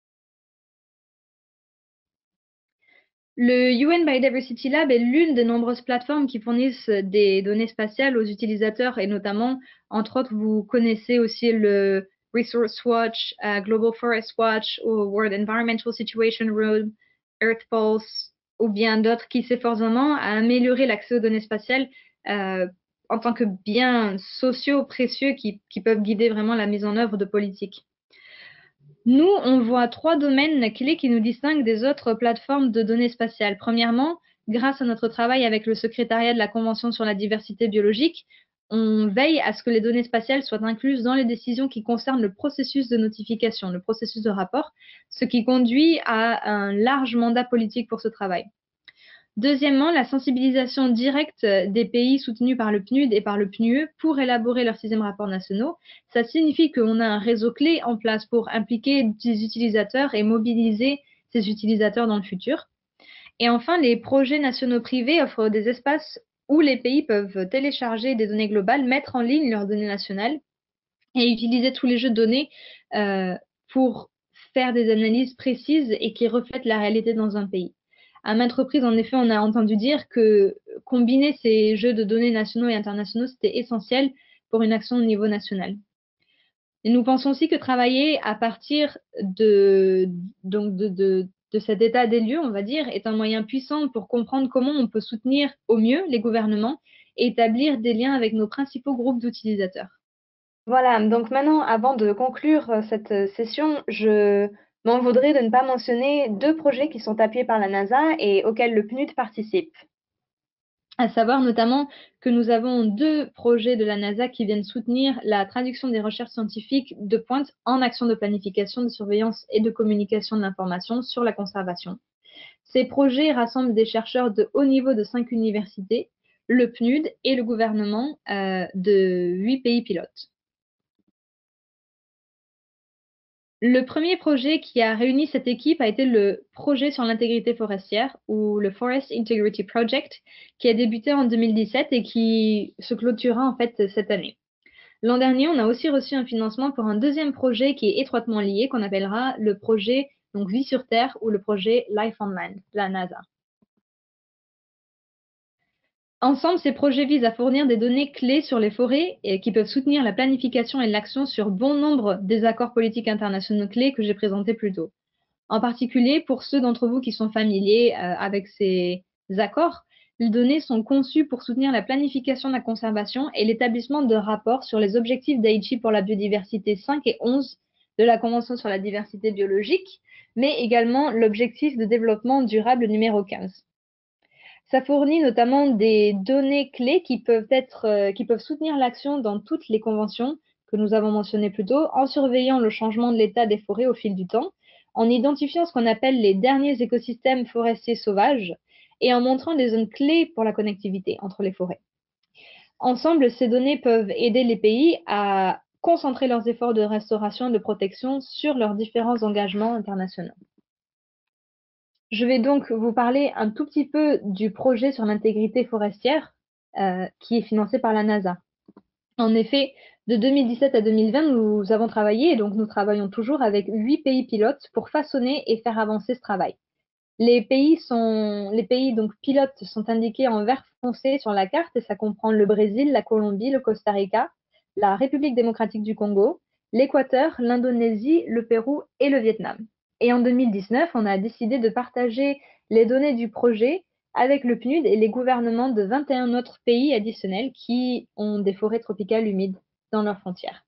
Le U N Biodiversity Lab est l'une des nombreuses plateformes qui fournissent des données spatiales aux utilisateurs et notamment, entre autres, vous connaissez aussi le Resource Watch, euh, Global Forest Watch ou World Environmental Situation Room, Earth Pulse ou bien d'autres qui s'efforcent vraiment à améliorer l'accès aux données spatiales euh, en tant que biens sociaux précieux qui, qui peuvent guider vraiment la mise en œuvre de politiques. Nous, on voit trois domaines clés qui nous distinguent des autres plateformes de données spatiales. Premièrement, grâce à notre travail avec le secrétariat de la Convention sur la diversité biologique, on veille à ce que les données spatiales soient incluses dans les décisions qui concernent le processus de notification, le processus de rapport, ce qui conduit à un large mandat politique pour ce travail. Deuxièmement, la sensibilisation directe des pays soutenus par le P N U D et par le P N U E pour élaborer leurs sixième rapports nationaux. Ça signifie qu'on a un réseau clé en place pour impliquer des utilisateurs et mobiliser ces utilisateurs dans le futur. Et enfin, les projets nationaux privés offrent des espaces où les pays peuvent télécharger des données globales, mettre en ligne leurs données nationales et utiliser tous les jeux de données euh, pour faire des analyses précises et qui reflètent la réalité dans un pays. À maintes reprises, en effet, on a entendu dire que combiner ces jeux de données nationaux et internationaux, c'était essentiel pour une action au niveau national. Et nous pensons aussi que travailler à partir de, donc de, de, de cet état des lieux, on va dire, est un moyen puissant pour comprendre comment on peut soutenir au mieux les gouvernements et établir des liens avec nos principaux groupes d'utilisateurs. Voilà, donc maintenant, avant de conclure euh, cette euh, session, je m'en voudrais de ne pas mentionner deux projets qui sont appuyés par la NASA et auxquels le P N U D participe. À savoir notamment que nous avons deux projets de la NASA qui viennent soutenir la traduction des recherches scientifiques de pointe en actions de planification, de surveillance et de communication de l'information sur la conservation. Ces projets rassemblent des chercheurs de haut niveau de cinq universités, le P N U D et le gouvernement euh, de huit pays pilotes. Le premier projet qui a réuni cette équipe a été le projet sur l'intégrité forestière ou le Forest Integrity Project qui a débuté en deux mille dix-sept et qui se clôturera en fait cette année. L'an dernier, on a aussi reçu un financement pour un deuxième projet qui est étroitement lié, qu'on appellera le projet donc Vie sur Terre ou le projet Life on Land de la NASA. Ensemble, ces projets visent à fournir des données clés sur les forêts et qui peuvent soutenir la planification et l'action sur bon nombre des accords politiques internationaux clés que j'ai présentés plus tôt. En particulier, pour ceux d'entre vous qui sont familiers euh, avec ces accords, les données sont conçues pour soutenir la planification de la conservation et l'établissement de rapports sur les objectifs d'Aichi pour la biodiversité cinq et onze de la Convention sur la diversité biologique, mais également l'objectif de développement durable numéro quinze. Ça fournit notamment des données clés qui peuvent, être, euh, qui peuvent soutenir l'action dans toutes les conventions que nous avons mentionnées plus tôt, en surveillant le changement de l'état des forêts au fil du temps, en identifiant ce qu'on appelle les derniers écosystèmes forestiers sauvages et en montrant des zones clés pour la connectivité entre les forêts. Ensemble, ces données peuvent aider les pays à concentrer leurs efforts de restauration et de protection sur leurs différents engagements internationaux. Je vais donc vous parler un tout petit peu du projet sur l'intégrité forestière euh, qui est financé par la NASA. En effet, de deux mille dix-sept à deux mille vingt, nous avons travaillé, et donc nous travaillons toujours avec huit pays pilotes pour façonner et faire avancer ce travail. Les pays, sont, les pays donc pilotes sont indiqués en vert foncé sur la carte et ça comprend le Brésil, la Colombie, le Costa Rica, la République démocratique du Congo, l'Équateur, l'Indonésie, le Pérou et le Vietnam. Et en deux mille dix-neuf, on a décidé de partager les données du projet avec le P N U D et les gouvernements de vingt et un autres pays additionnels qui ont des forêts tropicales humides dans leurs frontières.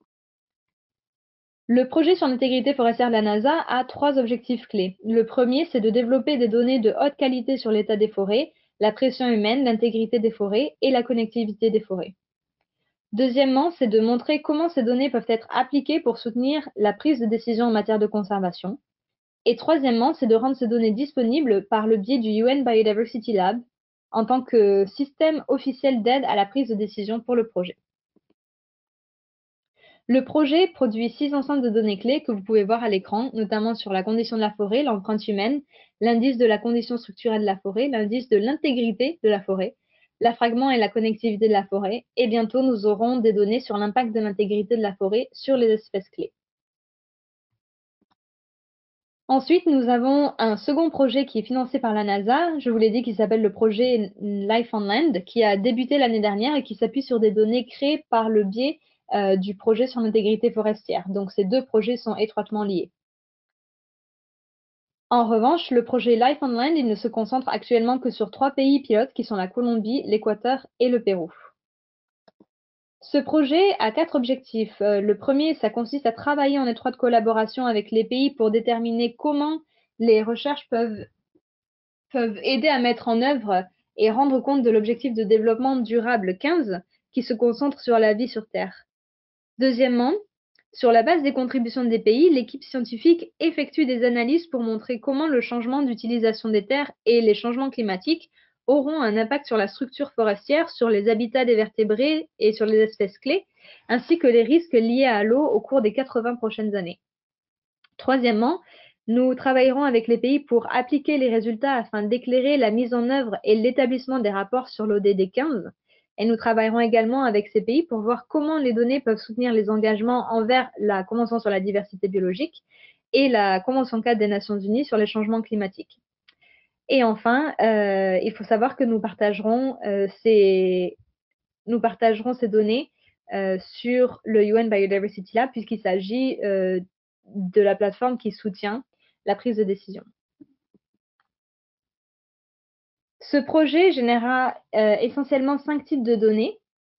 Le projet sur l'intégrité forestière de la NASA a trois objectifs clés. Le premier, c'est de développer des données de haute qualité sur l'état des forêts, la pression humaine, l'intégrité des forêts et la connectivité des forêts. Deuxièmement, c'est de montrer comment ces données peuvent être appliquées pour soutenir la prise de décision en matière de conservation. Et troisièmement, c'est de rendre ces données disponibles par le biais du U N Biodiversity Lab en tant que système officiel d'aide à la prise de décision pour le projet. Le projet produit six ensembles de données clés que vous pouvez voir à l'écran, notamment sur la condition de la forêt, l'empreinte humaine, l'indice de la condition structurelle de la forêt, l'indice de l'intégrité de la forêt, l'affragment et la connectivité de la forêt, et bientôt nous aurons des données sur l'impact de l'intégrité de la forêt sur les espèces clés. Ensuite, nous avons un second projet qui est financé par la NASA. Je vous l'ai dit, qui s'appelle le projet Life on Land, qui a débuté l'année dernière et qui s'appuie sur des données créées par le biais euh, du projet sur l'intégrité forestière. Donc, ces deux projets sont étroitement liés. En revanche, le projet Life on Land, il ne se concentre actuellement que sur trois pays pilotes qui sont la Colombie, l'Équateur et le Pérou. Ce projet a quatre objectifs. Euh, le premier, ça consiste à travailler en étroite collaboration avec les pays pour déterminer comment les recherches peuvent, peuvent aider à mettre en œuvre et rendre compte de l'objectif de développement durable quinze, qui se concentre sur la vie sur Terre. Deuxièmement, sur la base des contributions des pays, l'équipe scientifique effectue des analyses pour montrer comment le changement d'utilisation des terres et les changements climatiques auront un impact sur la structure forestière, sur les habitats des vertébrés et sur les espèces clés, ainsi que les risques liés à l'eau au cours des quatre-vingts prochaines années. Troisièmement, nous travaillerons avec les pays pour appliquer les résultats afin d'éclairer la mise en œuvre et l'établissement des rapports sur l'O D D quinze. Et nous travaillerons également avec ces pays pour voir comment les données peuvent soutenir les engagements envers la Convention sur la diversité biologique et la Convention cadre des Nations Unies sur les changements climatiques. Et enfin, euh, il faut savoir que nous partagerons, euh, ces, nous partagerons ces données euh, sur le U N Biodiversity Lab puisqu'il s'agit euh, de la plateforme qui soutient la prise de décision. Ce projet générera euh, essentiellement cinq types de données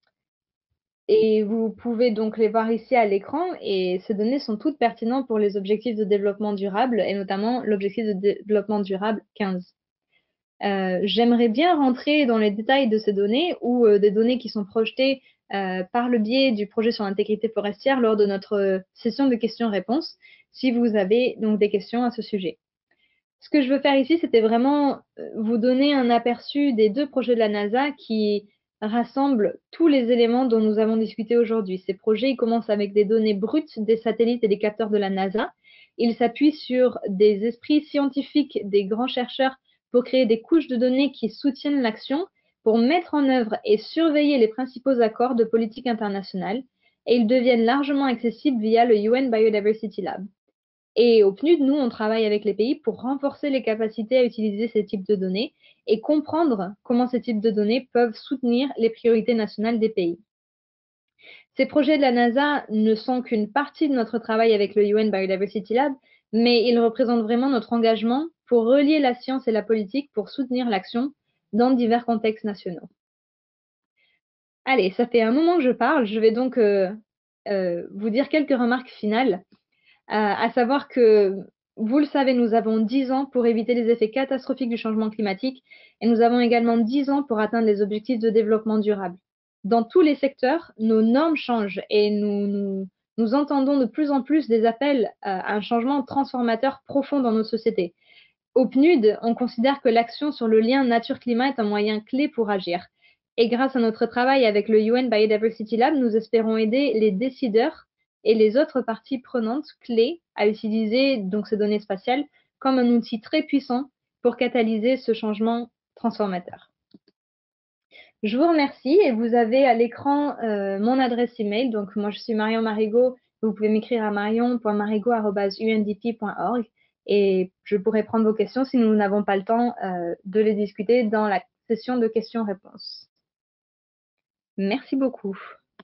et vous pouvez donc les voir ici à l'écran et ces données sont toutes pertinentes pour les objectifs de développement durable et notamment l'objectif de développement durable quinze. Euh, J'aimerais bien rentrer dans les détails de ces données ou euh, des données qui sont projetées euh, par le biais du projet sur l'intégrité forestière lors de notre euh, session de questions-réponses, si vous avez donc des questions à ce sujet. Ce que je veux faire ici, c'était vraiment euh, vous donner un aperçu des deux projets de la NASA qui rassemblent tous les éléments dont nous avons discuté aujourd'hui. Ces projets ils commencent avec des données brutes des satellites et des capteurs de la NASA. Ils s'appuient sur des esprits scientifiques des grands chercheurs pour créer des couches de données qui soutiennent l'action, pour mettre en œuvre et surveiller les principaux accords de politique internationale, et ils deviennent largement accessibles via le U N Biodiversity Lab. Et au P N U D, nous, on travaille avec les pays pour renforcer les capacités à utiliser ces types de données et comprendre comment ces types de données peuvent soutenir les priorités nationales des pays. Ces projets de la NASA ne sont qu'une partie de notre travail avec le U N Biodiversity Lab, mais ils représentent vraiment notre engagement pour relier la science et la politique pour soutenir l'action dans divers contextes nationaux. Allez, ça fait un moment que je parle, je vais donc euh, euh, vous dire quelques remarques finales, euh, à savoir que, vous le savez, nous avons dix ans pour éviter les effets catastrophiques du changement climatique et nous avons également dix ans pour atteindre les objectifs de développement durable. Dans tous les secteurs, nos normes changent et nous, nous, nous entendons de plus en plus des appels à un changement transformateur profond dans nos sociétés. Au P N U D, on considère que l'action sur le lien nature-climat est un moyen clé pour agir. Et grâce à notre travail avec le U N Biodiversity Lab, nous espérons aider les décideurs et les autres parties prenantes clés à utiliser donc ces données spatiales comme un outil très puissant pour catalyser ce changement transformateur. Je vous remercie et vous avez à l'écran euh, mon adresse email. Donc moi je suis Marion Marigot. Vous pouvez m'écrire à marion point marigot arobase u n d p point org et je pourrai prendre vos questions si nous n'avons pas le temps euh, de les discuter dans la session de questions-réponses. Merci beaucoup.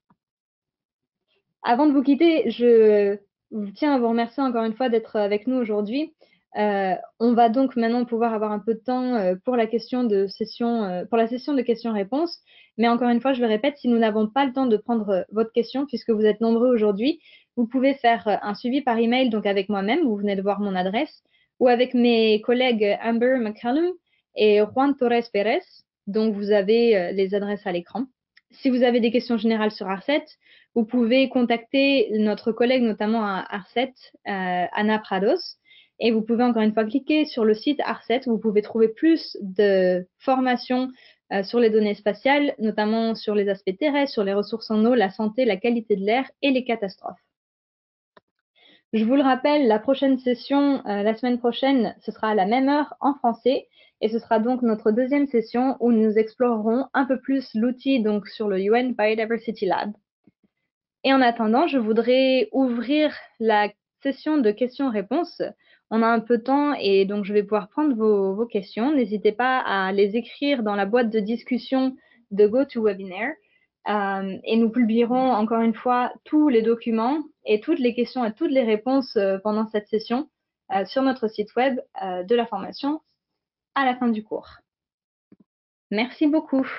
Avant de vous quitter, je tiens à vous remercier encore une fois d'être avec nous aujourd'hui. Euh, on va donc maintenant pouvoir avoir un peu de temps euh, pour, la question de session, euh, pour la session de questions-réponses. Mais encore une fois, je le répète, si nous n'avons pas le temps de prendre euh, votre question, puisque vous êtes nombreux aujourd'hui, vous pouvez faire euh, un suivi par email, donc avec moi-même, vous venez de voir mon adresse, ou avec mes collègues Amber McCallum et Juan Torres Pérez, dont vous avez euh, les adresses à l'écran. Si vous avez des questions générales sur ARCET, vous pouvez contacter notre collègue, notamment à ARCET, euh, Anna Prados. Et vous pouvez encore une fois cliquer sur le site ARCET où vous pouvez trouver plus de formations euh, sur les données spatiales, notamment sur les aspects terrestres, sur les ressources en eau, la santé, la qualité de l'air et les catastrophes. Je vous le rappelle, la prochaine session, euh, la semaine prochaine, ce sera à la même heure en français et ce sera donc notre deuxième session où nous explorerons un peu plus l'outil donc sur le U N Biodiversity Lab. Et en attendant, je voudrais ouvrir la session de questions-réponses. On a un peu de temps et donc je vais pouvoir prendre vos, vos questions. N'hésitez pas à les écrire dans la boîte de discussion de GoToWebinar. Euh, et nous publierons encore une fois tous les documents et toutes les questions et toutes les réponses euh, pendant cette session euh, sur notre site web euh, de la formation à la fin du cours. Merci beaucoup.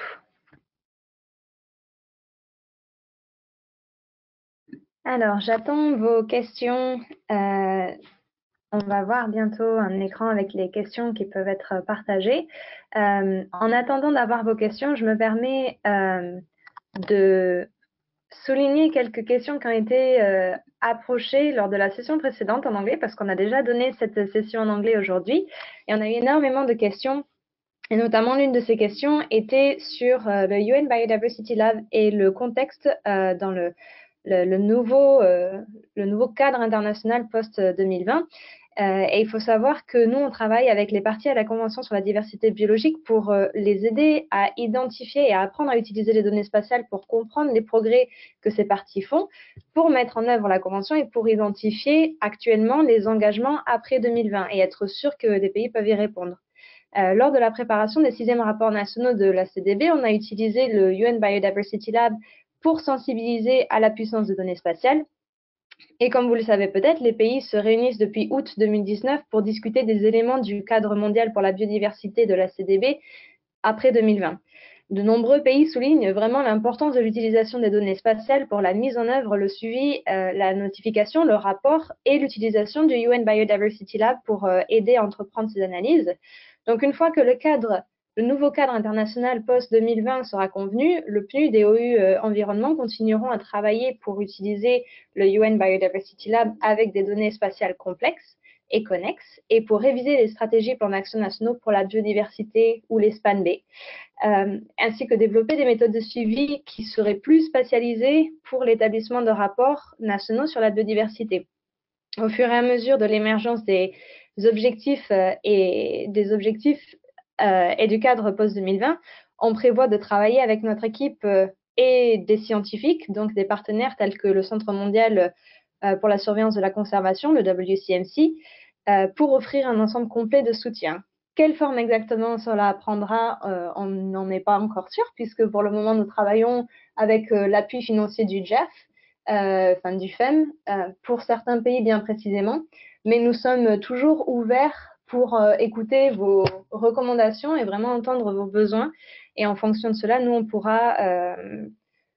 Alors, j'attends vos questions. Euh, on va voir bientôt un écran avec les questions qui peuvent être partagées. Euh, en attendant d'avoir vos questions, je me permets euh, de souligner quelques questions qui ont été euh, approchées lors de la session précédente en anglais, parce qu'on a déjà donné cette session en anglais aujourd'hui, et on a eu énormément de questions, et notamment l'une de ces questions était sur euh, le U N Biodiversity Lab et le contexte euh, dans le, le, le, nouveau, euh, le nouveau cadre international post-deux mille vingt. Euh, et il faut savoir que nous, on travaille avec les parties à la Convention sur la diversité biologique pour euh, les aider à identifier et à apprendre à utiliser les données spatiales pour comprendre les progrès que ces parties font, pour mettre en œuvre la Convention et pour identifier actuellement les engagements après deux mille vingt et être sûr que les pays peuvent y répondre. Euh, lors de la préparation des sixièmes rapports nationaux de la C D B, on a utilisé le U N Biodiversity Lab pour sensibiliser à la puissance des données spatiales. Et comme vous le savez peut-être, les pays se réunissent depuis août deux mille dix-neuf pour discuter des éléments du cadre mondial pour la biodiversité de la C D B après deux mille vingt. De nombreux pays soulignent vraiment l'importance de l'utilisation des données spatiales pour la mise en œuvre, le suivi, euh, la notification, le rapport et l'utilisation du U N Biodiversity Lab pour euh, aider à entreprendre ces analyses. Donc, une fois que le cadre, le nouveau cadre international post-deux mille vingt sera convenu, le P N U D et O U euh, Environnement continueront à travailler pour utiliser le U N Biodiversity Lab avec des données spatiales complexes et connexes, et pour réviser les stratégies plans d'action nationaux pour la biodiversité ou les S P A N B, euh, ainsi que développer des méthodes de suivi qui seraient plus spatialisées pour l'établissement de rapports nationaux sur la biodiversité. Au fur et à mesure de l'émergence des objectifs euh, et des objectifs euh, et du cadre post-deux mille vingt, on prévoit de travailler avec notre équipe euh, et des scientifiques, donc des partenaires tels que le Centre mondial euh, pour la surveillance de la conservation, le W C M C, euh, pour offrir un ensemble complet de soutien. Quelle forme exactement cela prendra, euh, on n'en est pas encore sûr, puisque pour le moment, nous travaillons avec euh, l'appui financier du J E F, euh, enfin du F E M, euh, pour certains pays bien précisément, mais nous sommes toujours ouverts pour euh, écouter vos recommandations et vraiment entendre vos besoins. Et en fonction de cela, nous, on pourra, euh,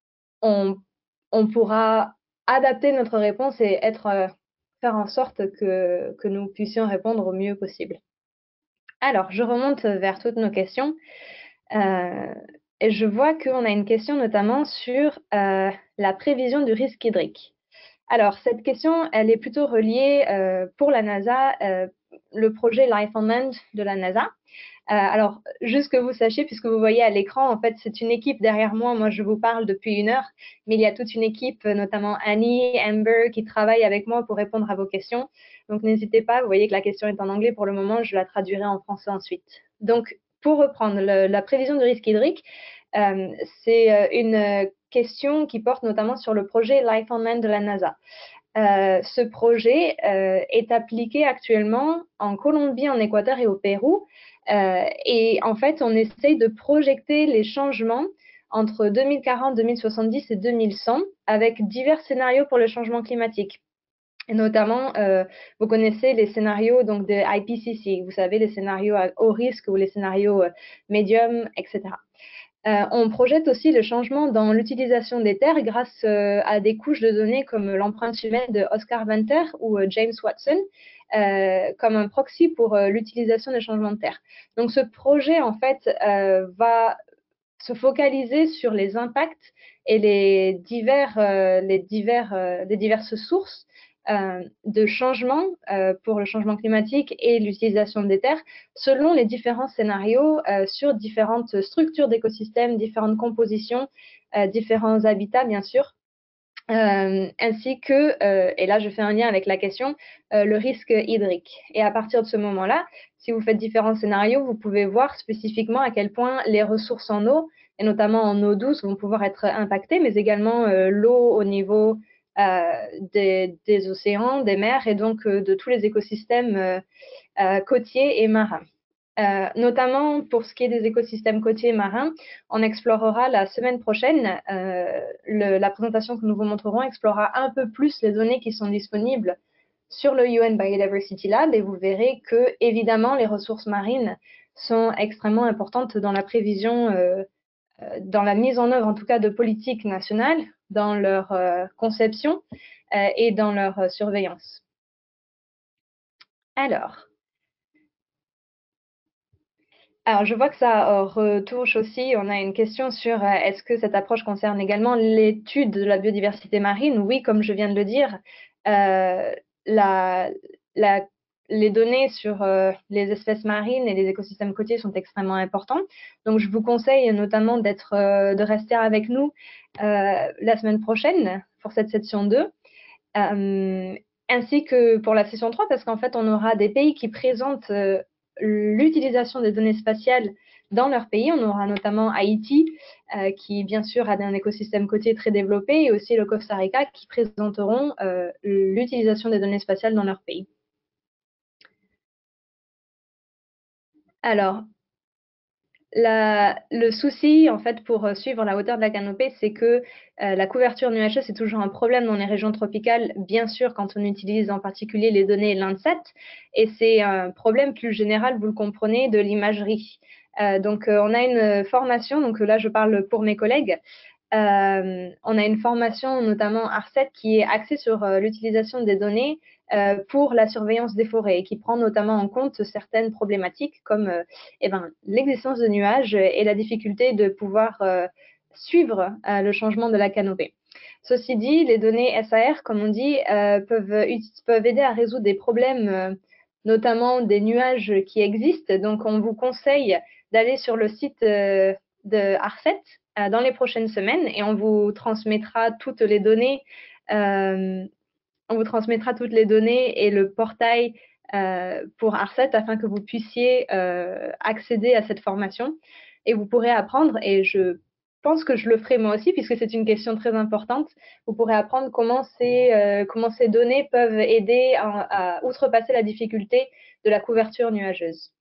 on, on pourra adapter notre réponse et être, euh, faire en sorte que, que nous puissions répondre au mieux possible. Alors, je remonte vers toutes nos questions. Euh, et je vois qu'on a une question notamment sur euh, la prévision du risque hydrique. Alors, cette question, elle est plutôt reliée euh, pour la NASA, euh, le projet Life on Land de la NASA. Euh, alors, juste que vous sachiez, puisque vous voyez à l'écran, en fait, c'est une équipe derrière moi. Moi, je vous parle depuis une heure, mais il y a toute une équipe, notamment Annie, Amber, qui travaille avec moi pour répondre à vos questions. Donc, n'hésitez pas. Vous voyez que la question est en anglais pour le moment. Je la traduirai en français ensuite. Donc, pour reprendre, le, la prévision du risque hydrique, euh, c'est une question qui porte notamment sur le projet Life on Land de la NASA. Euh, ce projet euh, est appliqué actuellement en Colombie, en Équateur et au Pérou. Euh, et en fait, on essaye de projeter les changements entre deux mille quarante, deux mille soixante-dix et deux mille cent avec divers scénarios pour le changement climatique. Et notamment, euh, vous connaissez les scénarios donc, de I P C C, vous savez, les scénarios à haut risque ou les scénarios euh, médium, et cetera. Euh, on projette aussi le changement dans l'utilisation des terres grâce euh, à des couches de données comme l'empreinte humaine de Oscar Venter ou euh, James Watson, euh, comme un proxy pour euh, l'utilisation des changements de terre. Donc ce projet, en fait, euh, va se focaliser sur les impacts et les, divers, euh, les, divers, euh, les diverses sources euh, de changement euh, pour le changement climatique et l'utilisation des terres selon les différents scénarios euh, sur différentes structures d'écosystèmes, différentes compositions, euh, différents habitats, bien sûr. Euh, ainsi que, euh, et là je fais un lien avec la question, euh, le risque hydrique. Et à partir de ce moment-là, si vous faites différents scénarios, vous pouvez voir spécifiquement à quel point les ressources en eau, et notamment en eau douce, vont pouvoir être impactées, mais également euh, l'eau au niveau euh, des, des océans, des mers, et donc euh, de tous les écosystèmes euh, euh, côtiers et marins. Euh, notamment pour ce qui est des écosystèmes côtiers et marins, on explorera la semaine prochaine, euh, le, la présentation que nous vous montrerons explorera un peu plus les données qui sont disponibles sur le U N Biodiversity Lab et vous verrez que, évidemment, les ressources marines sont extrêmement importantes dans la prévision, euh, euh, dans la mise en œuvre en tout cas de politiques nationales, dans leur euh, conception euh, et dans leur euh, surveillance. Alors, Alors, je vois que ça euh, retouche aussi, on a une question sur euh, est-ce que cette approche concerne également l'étude de la biodiversité marine? Oui, comme je viens de le dire, euh, la, la, les données sur euh, les espèces marines et les écosystèmes côtiers sont extrêmement importants. Donc, je vous conseille notamment d'être, euh, de rester avec nous euh, la semaine prochaine pour cette session deux. Euh, ainsi que pour la session trois, parce qu'en fait, on aura des pays qui présentent euh, l'utilisation des données spatiales dans leur pays. On aura notamment Haïti, euh, qui bien sûr a un écosystème côtier très développé, et aussi le Costa Rica, qui présenteront euh, l'utilisation des données spatiales dans leur pays. Alors, La, le souci, en fait, pour euh, suivre la hauteur de la canopée, c'est que euh, la couverture nuageuse, c'est toujours un problème dans les régions tropicales, bien sûr, quand on utilise en particulier les données Landsat, et c'est un problème plus général, vous le comprenez, de l'imagerie. Euh, donc, euh, on a une formation, donc là, je parle pour mes collègues, euh, on a une formation, notamment ARCET, qui est axée sur euh, l'utilisation des données euh, pour la surveillance des forêts et qui prend notamment en compte certaines problématiques comme euh, eh ben, l'existence de nuages et la difficulté de pouvoir euh, suivre euh, le changement de la canopée. Ceci dit, les données S A R, comme on dit, euh, peuvent, peuvent aider à résoudre des problèmes, euh, notamment des nuages qui existent. Donc, on vous conseille d'aller sur le site euh, de ARCET euh, dans les prochaines semaines et on vous transmettra toutes les données. Euh, on vous transmettra toutes les données et le portail euh, pour ARCET afin que vous puissiez euh, accéder à cette formation et vous pourrez apprendre, et je pense que je le ferai moi aussi puisque c'est une question très importante, vous pourrez apprendre comment ces, euh, comment ces données peuvent aider à, à outrepasser la difficulté de la couverture nuageuse.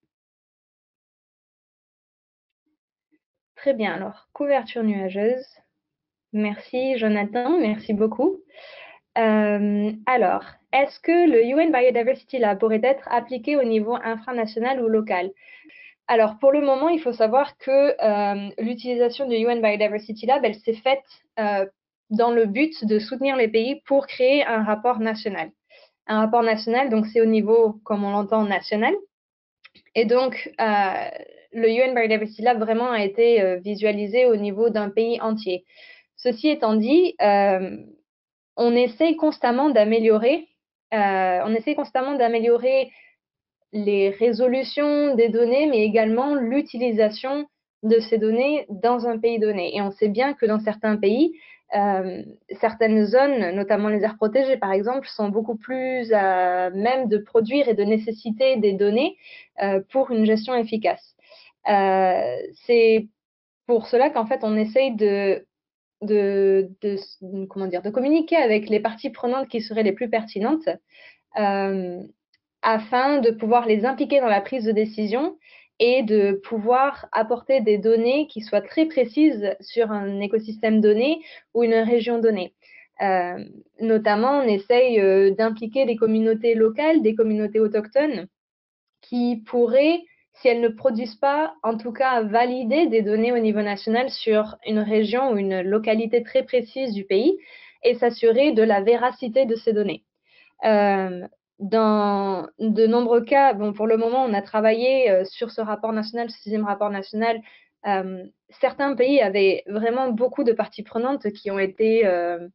Très bien, alors couverture nuageuse. Merci Jonathan, merci beaucoup. Euh, alors, est-ce que le U N Biodiversity Lab pourrait être appliqué au niveau infranational ou local? Alors, pour le moment, il faut savoir que euh, l'utilisation du U N Biodiversity Lab, elle s'est faite euh, dans le but de soutenir les pays pour créer un rapport national. Un rapport national, donc c'est au niveau, comme on l'entend, national. Et donc, euh, le U N Biodiversity Lab vraiment a été euh, visualisé au niveau d'un pays entier. Ceci étant dit, euh, on essaye constamment d'améliorer, euh, on essaye constamment d'améliorer les résolutions des données, mais également l'utilisation de ces données dans un pays donné. Et on sait bien que dans certains pays, euh, certaines zones, notamment les aires protégées par exemple, sont beaucoup plus à même de produire et de nécessiter des données euh, pour une gestion efficace. Euh, c'est pour cela qu'en fait on essaye de de, de, comment dire, de communiquer avec les parties prenantes qui seraient les plus pertinentes euh, afin de pouvoir les impliquer dans la prise de décision et de pouvoir apporter des données qui soient très précises sur un écosystème donné ou une région donnée. Euh, notamment, on essaye euh, d'impliquer des communautés locales, des communautés autochtones qui pourraient, si elles ne produisent pas, en tout cas valider des données au niveau national sur une région ou une localité très précise du pays et s'assurer de la véracité de ces données. Euh, dans de nombreux cas, bon, pour le moment, on a travaillé euh, sur ce rapport national, ce sixième rapport national. Euh, certains pays avaient vraiment beaucoup de parties prenantes qui ont été euh,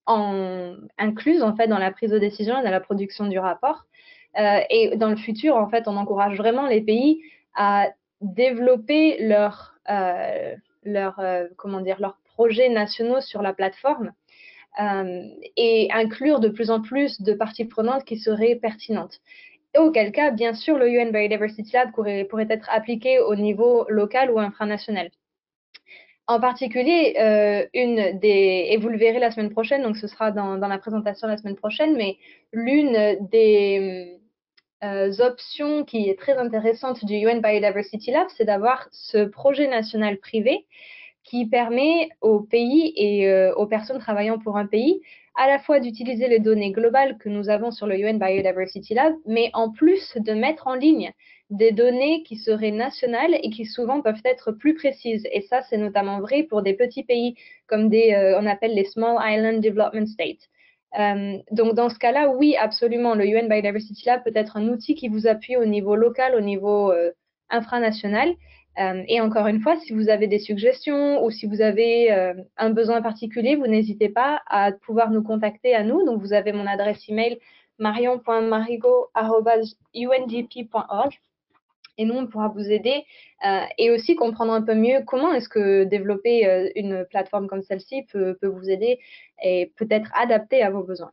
en, incluses en fait dans la prise de décision et dans la production du rapport. Euh, et dans le futur, en fait, on encourage vraiment les pays à développer leurs euh, leur, euh, comment dire, leurs projets nationaux sur la plateforme euh, et inclure de plus en plus de parties prenantes qui seraient pertinentes. Et auquel cas, bien sûr, le U N Biodiversity Lab pourrait, pourrait être appliqué au niveau local ou infranational. En particulier, euh, une des, et vous le verrez la semaine prochaine, donc ce sera dans, dans la présentation la semaine prochaine, mais l'une des euh, options qui est très intéressante du U N Biodiversity Lab, c'est d'avoir ce projet national privé qui permet aux pays et euh, aux personnes travaillant pour un pays à la fois d'utiliser les données globales que nous avons sur le U N Biodiversity Lab, mais en plus de mettre en ligne des données qui seraient nationales et qui souvent peuvent être plus précises. Et ça, c'est notamment vrai pour des petits pays comme des, euh, on appelle les Small Island Development States. Euh, donc dans ce cas-là, oui, absolument, le U N Biodiversity Lab peut être un outil qui vous appuie au niveau local, au niveau euh, infranational. Euh, et encore une fois, si vous avez des suggestions ou si vous avez euh, un besoin particulier, vous n'hésitez pas à pouvoir nous contacter à nous. Donc, vous avez mon adresse email marion point marigot arobase u n d p point org et nous, on pourra vous aider euh, et aussi comprendre un peu mieux comment est-ce que développer euh, une plateforme comme celle-ci peut, peut vous aider et peut-être adapter à vos besoins.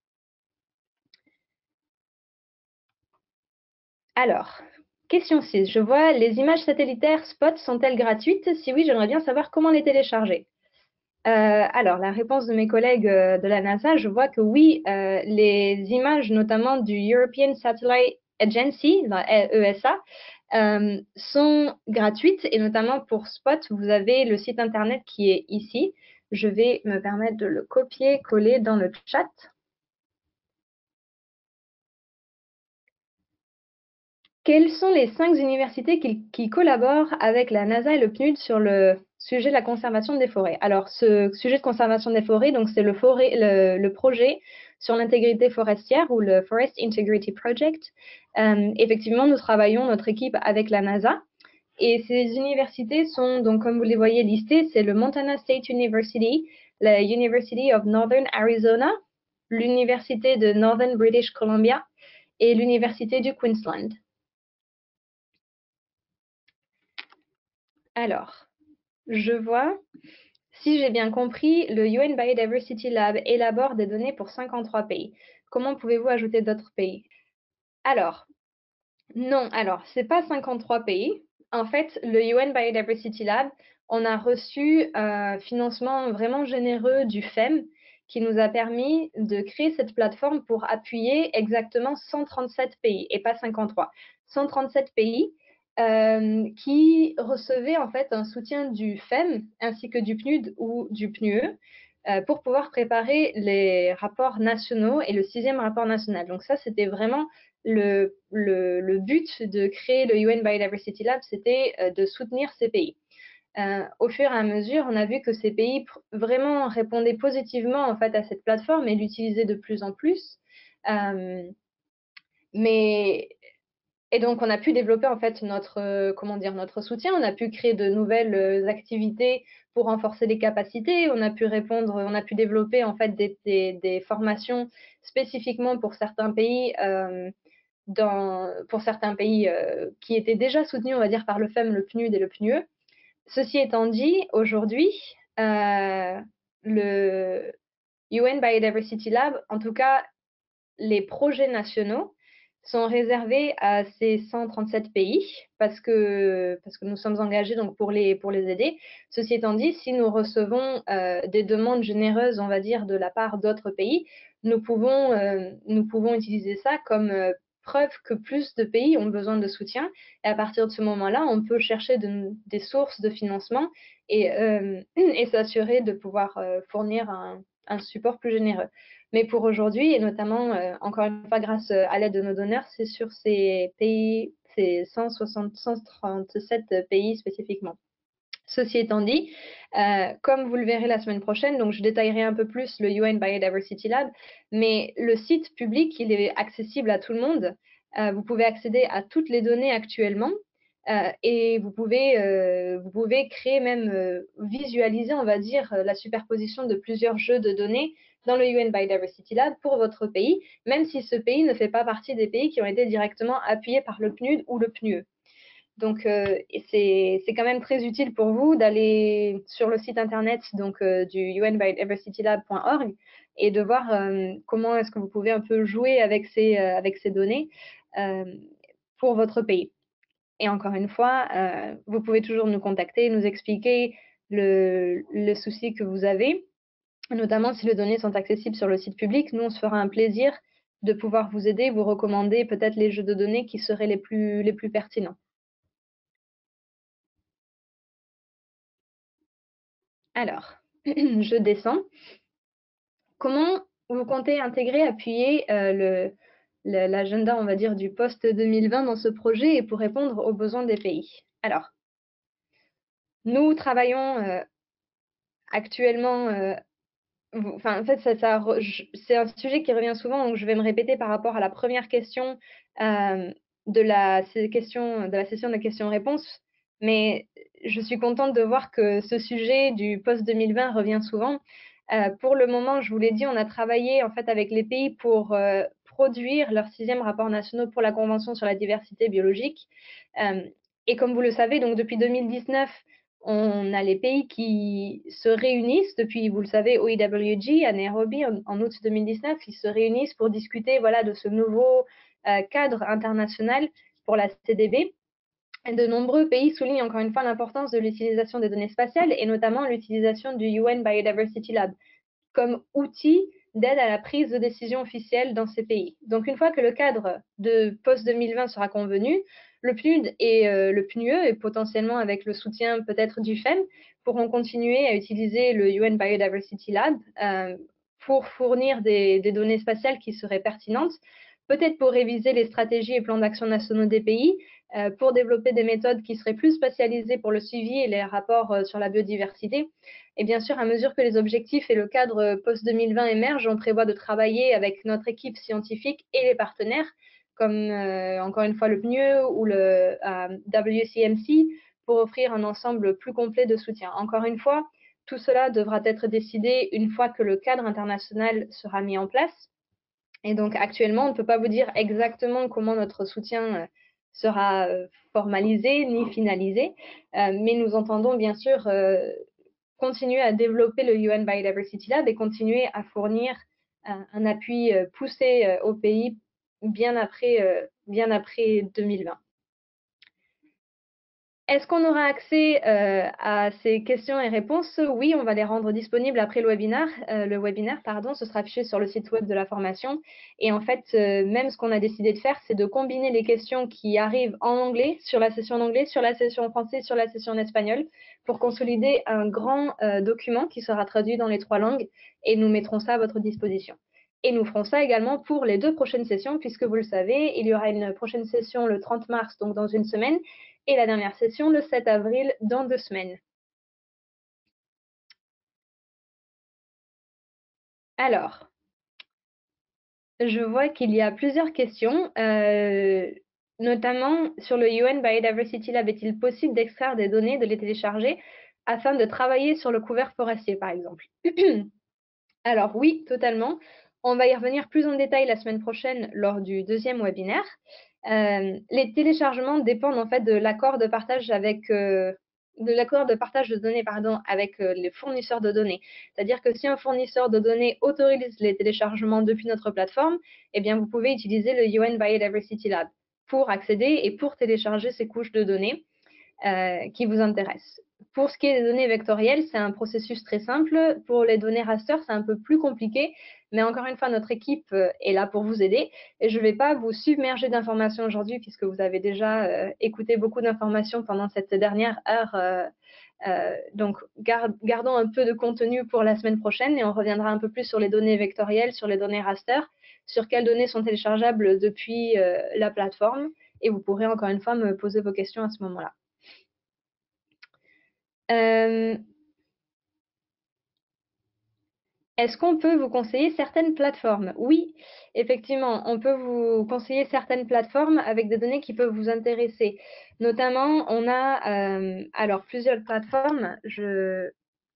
Alors, question six. Je vois les images satellitaires Spot sont-elles gratuites? Si oui, j'aimerais bien savoir comment les télécharger. Euh, alors, la réponse de mes collègues euh, de la NASA, je vois que oui, euh, les images notamment du European Satellite Agency, la E S A, euh, sont gratuites et notamment pour Spot, vous avez le site internet qui est ici. Je vais me permettre de le copier-coller dans le chat. Quelles sont les cinq universités qui, qui collaborent avec la NASA et le P N U D sur le sujet de la conservation des forêts? Alors, ce sujet de conservation des forêts, donc c'est le, le, le projet sur l'intégrité forestière ou le Forest Integrity Project. Euh, effectivement, nous travaillons, notre équipe, avec la NASA. Et ces universités sont, donc, comme vous les voyez listées, c'est le Montana State University, la University of Northern Arizona, l'Université de Northern British Columbia et l'Université du Queensland. Alors, je vois, si j'ai bien compris, le U N Biodiversity Lab élabore des données pour cinquante-trois pays. Comment pouvez-vous ajouter d'autres pays? Alors, non, alors, c'est pas cinquante-trois pays. En fait, le U N Biodiversity Lab, on a reçu un financement vraiment généreux du F E M qui nous a permis de créer cette plateforme pour appuyer exactement cent trente-sept pays et pas cinquante-trois. cent trente-sept pays euh, qui recevaient en fait un soutien du F E M ainsi que du P N U D ou du P N U E euh, pour pouvoir préparer les rapports nationaux et le sixième rapport national. Donc ça, c'était vraiment le, le, le but de créer le U N Biodiversity Lab, c'était euh, de soutenir ces pays. Euh, au fur et à mesure, on a vu que ces pays vraiment répondaient positivement en fait à cette plateforme et l'utilisaient de plus en plus. Euh, mais et donc, on a pu développer en fait notre, euh, comment dire, notre soutien. On a pu créer de nouvelles euh, activités pour renforcer les capacités. On a pu répondre, on a pu développer en fait des, des, des formations spécifiquement pour certains pays, euh, dans, pour certains pays euh, qui étaient déjà soutenus, on va dire, par le F E M, le P N U D et le P N U E. Ceci étant dit, aujourd'hui, euh, le U N Biodiversity Lab, en tout cas, les projets nationaux sont réservés à ces cent trente-sept pays parce que, parce que nous sommes engagés donc pour, les, pour les aider. Ceci étant dit, si nous recevons euh, des demandes généreuses, on va dire, de la part d'autres pays, nous pouvons, euh, nous pouvons utiliser ça comme euh, preuve que plus de pays ont besoin de soutien. Et à partir de ce moment-là, on peut chercher de, des sources de financement et, euh, et s'assurer de pouvoir euh, fournir un, un support plus généreux. Mais pour aujourd'hui, et notamment, euh, encore une fois, grâce à l'aide de nos donneurs, c'est sur ces pays, ces cent soixante, cent trente-sept pays spécifiquement. Ceci étant dit, euh, comme vous le verrez la semaine prochaine, donc je détaillerai un peu plus le U N Biodiversity Lab, mais le site public, il est accessible à tout le monde. Euh, vous pouvez accéder à toutes les données actuellement. Euh, et vous pouvez, euh, vous pouvez créer même, euh, visualiser, on va dire, euh, la superposition de plusieurs jeux de données dans le U N Biodiversity Lab pour votre pays, même si ce pays ne fait pas partie des pays qui ont été directement appuyés par le P N U D ou le P N U E. Donc, euh, c'est quand même très utile pour vous d'aller sur le site internet donc, euh, du u n biodiversity lab point org et de voir euh, comment est-ce que vous pouvez un peu jouer avec ces, euh, avec ces données euh, pour votre pays. Et encore une fois, euh, vous pouvez toujours nous contacter, nous expliquer le, le souci que vous avez, notamment si les données sont accessibles sur le site public. Nous, on se fera un plaisir de pouvoir vous aider, vous recommander peut-être les jeux de données qui seraient les plus, les plus pertinents. Alors, je descends. Comment vous comptez intégrer, appuyer euh, le, le- l'agenda, on va dire, du post deux mille vingt dans ce projet et pour répondre aux besoins des pays? Alors, nous travaillons euh, actuellement, euh, vous- enfin, en fait, ça, ça re- je- c'est un sujet qui revient souvent, donc je vais me répéter par rapport à la première question euh, de la, ces questions- de la session de questions-réponses, mais je suis contente de voir que ce sujet du post deux mille vingt revient souvent. Euh, pour le moment, je vous l'ai dit, on a travaillé en fait avec les pays pour euh, produire leur sixième rapport national pour la Convention sur la diversité biologique. Euh, et comme vous le savez, donc depuis deux mille dix-neuf, on a les pays qui se réunissent depuis, vous le savez, O I W G à Nairobi en, en août deux mille dix-neuf. Ils se réunissent pour discuter voilà, de ce nouveau euh, cadre international pour la C D B. De nombreux pays soulignent encore une fois l'importance de l'utilisation des données spatiales et notamment l'utilisation du U N Biodiversity Lab comme outil d'aide à la prise de décision officielle dans ces pays. Donc, une fois que le cadre de post deux mille vingt sera convenu, le P N U D et euh, le P N U E, et potentiellement avec le soutien peut-être du F E M, pourront continuer à utiliser le U N Biodiversity Lab euh, pour fournir des, des données spatiales qui seraient pertinentes, peut-être pour réviser les stratégies et plans d'action nationaux des pays, euh, pour développer des méthodes qui seraient plus spatialisées pour le suivi et les rapports euh, sur la biodiversité. Et bien sûr, à mesure que les objectifs et le cadre post deux mille vingt émergent, on prévoit de travailler avec notre équipe scientifique et les partenaires, comme euh, encore une fois le P N U E ou le euh, W C M C, pour offrir un ensemble plus complet de soutien. Encore une fois, tout cela devra être décidé une fois que le cadre international sera mis en place. Et donc actuellement, on ne peut pas vous dire exactement comment notre soutien euh, sera euh, formalisé ni finalisé, euh, mais nous entendons bien sûr euh, continuer à développer le U N Biodiversity Lab et continuer à fournir euh, un appui euh, poussé euh, au pays bien après, euh, bien après deux mille vingt. Est-ce qu'on aura accès euh, à ces questions et réponses? Oui, on va les rendre disponibles après le webinaire. Euh, le webinaire, pardon, ce sera affiché sur le site web de la formation. Et en fait, euh, même ce qu'on a décidé de faire, c'est de combiner les questions qui arrivent en anglais, sur la session d'anglais, sur la session en français, sur la session en espagnol, pour consolider un grand euh, document qui sera traduit dans les trois langues. Et nous mettrons ça à votre disposition. Et nous ferons ça également pour les deux prochaines sessions, puisque vous le savez, il y aura une prochaine session le trente mars, donc dans une semaine, et la dernière session le sept avril, dans deux semaines. Alors, je vois qu'il y a plusieurs questions, euh, notamment sur le U N Biodiversity Lab. Est-il possible d'extraire des données, de les télécharger afin de travailler sur le couvert forestier, par exemple? Alors oui, totalement. On va y revenir plus en détail la semaine prochaine lors du deuxième webinaire. Euh, les téléchargements dépendent en fait de l'accord de partage avec euh, de l'accord de partage de données pardon, avec euh, les fournisseurs de données. C'est-à-dire que si un fournisseur de données autorise les téléchargements depuis notre plateforme, eh bien vous pouvez utiliser le U N Biodiversity Lab pour accéder et pour télécharger ces couches de données euh, qui vous intéressent. Pour ce qui est des données vectorielles, c'est un processus très simple. Pour les données raster, c'est un peu plus compliqué, mais encore une fois, notre équipe euh, est là pour vous aider. Et je ne vais pas vous submerger d'informations aujourd'hui, puisque vous avez déjà euh, écouté beaucoup d'informations pendant cette dernière heure. Euh, euh, donc, garde, gardons un peu de contenu pour la semaine prochaine et on reviendra un peu plus sur les données vectorielles, sur les données raster, sur quelles données sont téléchargeables depuis euh, la plateforme. Et vous pourrez encore une fois me poser vos questions à ce moment-là. Euh, Est-ce qu'on peut vous conseiller certaines plateformes? Oui, effectivement, on peut vous conseiller certaines plateformes avec des données qui peuvent vous intéresser. Notamment, on a euh, alors plusieurs plateformes. Je...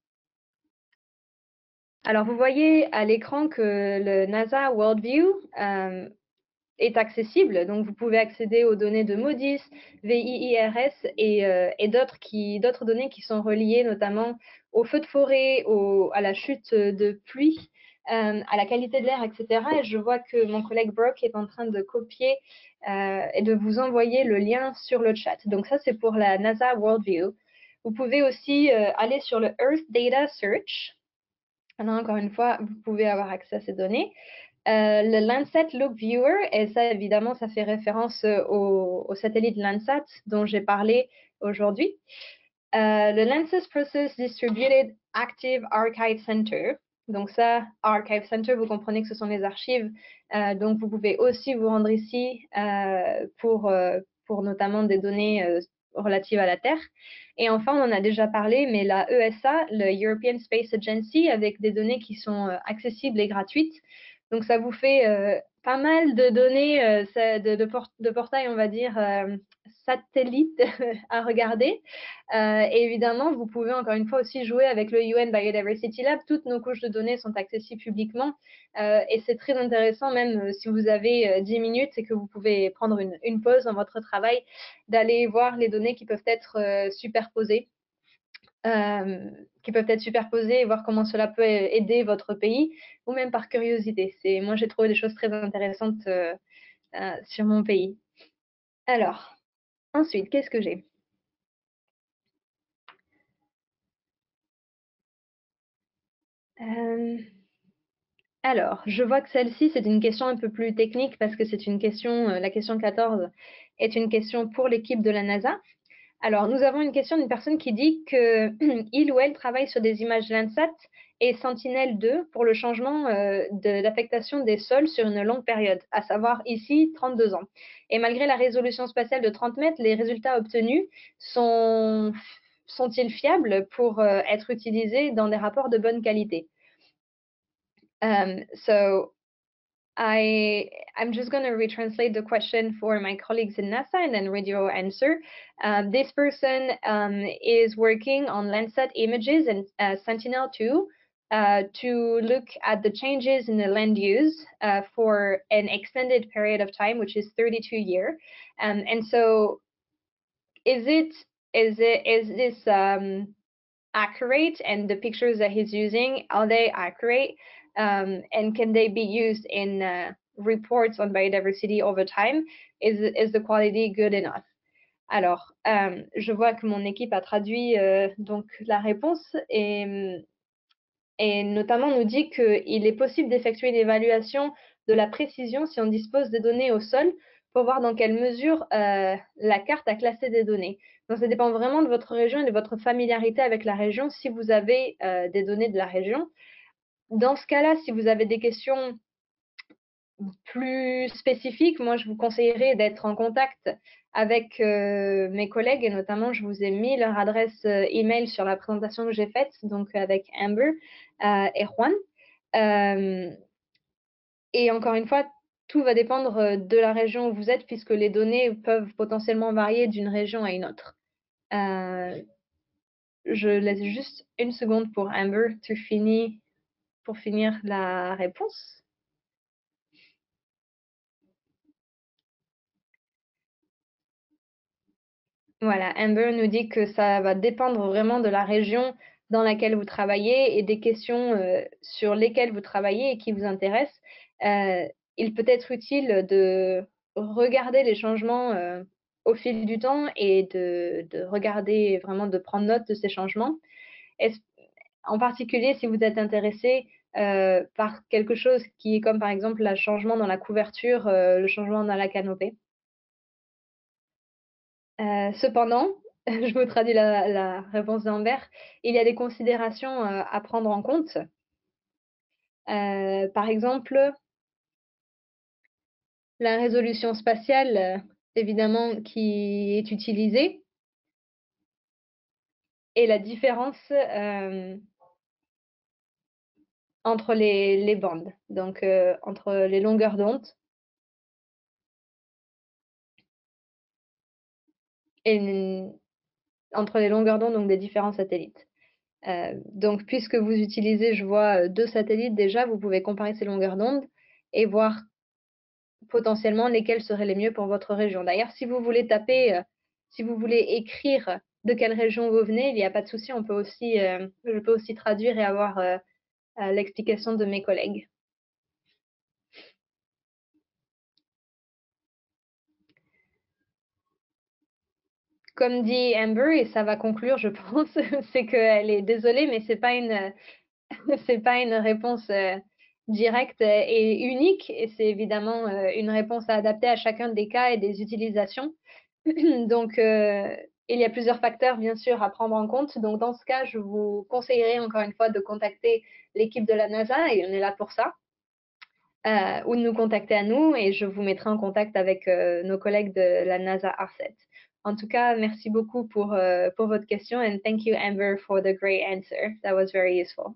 Alors, vous voyez à l'écran que le NASA Worldview euh, est accessible. Donc, vous pouvez accéder aux données de Moody's, V I I R S et, euh, et d'autres qui, d'autres données qui sont reliées notamment aux feux de forêt, au, à la chute de pluie, euh, à la qualité de l'air, et cetera. Et je vois que mon collègue Brooke est en train de copier euh, et de vous envoyer le lien sur le chat. Donc, ça, c'est pour la NASA Worldview. Vous pouvez aussi euh, aller sur le Earth Data Search. Alors, encore une fois, vous pouvez avoir accès à ces données. Euh, le Landsat Look Viewer, et ça évidemment, ça fait référence euh, au, au satellite Landsat dont j'ai parlé aujourd'hui. Euh, le Landsat Process Distributed Active Archive Center. Donc ça, Archive Center, vous comprenez que ce sont les archives. Euh, donc vous pouvez aussi vous rendre ici euh, pour, euh, pour notamment des données euh, relatives à la Terre. Et enfin, on en a déjà parlé, mais la E S A, le European Space Agency, avec des données qui sont euh, accessibles et gratuites. Donc ça vous fait euh, pas mal de données, euh, de, de, port de portails, on va dire, euh, satellites à regarder. Euh, et évidemment, vous pouvez encore une fois aussi jouer avec le U N Biodiversity Lab. Toutes nos couches de données sont accessibles publiquement euh, et c'est très intéressant, même euh, si vous avez euh, dix minutes et que vous pouvez prendre une, une pause dans votre travail, d'aller voir les données qui peuvent être euh, superposées. Euh, qui peuvent être superposées et voir comment cela peut aider votre pays ou même par curiosité. C'est, moi, j'ai trouvé des choses très intéressantes euh, euh, sur mon pays. Alors, ensuite, qu'est-ce que j'ai? euh, Alors, je vois que celle-ci, c'est une question un peu plus technique parce que c'est une question, euh, la question quatorze est une question pour l'équipe de la NASA. Alors, nous avons une question d'une personne qui dit que il ou elle travaille sur des images Landsat et Sentinel deux pour le changement euh, de l'affectation des sols sur une longue période, à savoir ici trente-deux ans. Et malgré la résolution spatiale de trente mètres, les résultats obtenus sont sont-ils fiables pour euh, être utilisés dans des rapports de bonne qualité? Um, so I I'm just going to retranslate the question for my colleagues in NASA and then read your answer. Um, this person um, is working on Landsat images and uh, Sentinel two uh, to look at the changes in the land use uh, for an extended period of time, which is thirty-two years. Um, and so, is it is it is this um, accurate, and the pictures that he's using, are they accurate, um, and can they be used in uh, reports on biodiversity over time? Is, is the quality good enough? Alors, euh, je vois que mon équipe a traduit euh, donc la réponse et, et notamment nous dit qu'il est possible d'effectuer une évaluation de la précision si on dispose des données au sol pour voir dans quelle mesure euh, la carte a classé des données. Donc, ça dépend vraiment de votre région et de votre familiarité avec la région si vous avez euh, des données de la région. Dans ce cas-là, si vous avez des questions plus spécifiques, moi, je vous conseillerais d'être en contact avec euh, mes collègues et notamment, je vous ai mis leur adresse euh, email sur la présentation que j'ai faite, donc avec Amber euh, et Juan. Euh, et encore une fois, tout va dépendre euh, de la région où vous êtes puisque les données peuvent potentiellement varier d'une région à une autre. Euh, je laisse juste une seconde pour Amber to finir, pour finir la réponse. Voilà, Amber nous dit que ça va dépendre vraiment de la région dans laquelle vous travaillez et des questions euh, sur lesquelles vous travaillez et qui vous intéressent. Euh, il peut être utile de regarder les changements euh, au fil du temps et de, de regarder vraiment, de prendre note de ces changements. Est-ce- en particulier, si vous êtes intéressé euh, par quelque chose qui est comme par exemple le changement dans la couverture, euh, le changement dans la canopée. Euh, cependant, je vous traduis la, la réponse d'Amber, il y a des considérations euh, à prendre en compte. Euh, par exemple, la résolution spatiale, euh, évidemment, qui est utilisée, et la différence, euh, entre les les bandes, donc heu, entre les longueurs d'onde et n entre les longueurs d'onde, donc des différents satellites. Heu, donc puisque vous utilisez, je vois, heu, deux satellites déjà, vous pouvez comparer ces longueurs d'onde et voir potentiellement lesquels seraient les mieux pour votre région. D'ailleurs, si vous voulez taper, heu, si vous voulez écrire de quelle région vous venez, il y a pas de souci, on peut aussi, hem, je peux aussi traduire et avoir, heu heu, l'explication de mes collègues. Comme dit Amber et ça va conclure, je pense, c'est qu'elle est désolée, mais c'est pas une, heu, c'est pas une réponse, heu, directe et unique et c'est évidemment, heu, une réponse à adapter à chacun des cas et des utilisations. Donc, heu, il y a plusieurs facteurs bien sûr à prendre en compte. Donc dans ce cas, je vous conseillerais encore une fois de contacter l'équipe de la NASA et on est là pour ça, heu, ou de nous contacter à nous et je vous mettrai en contact avec, heu, nos collègues de la NASA ARCET. En tout cas, merci beaucoup pour, heu, pour votre question and thank you Amber for the great answer. That was very useful.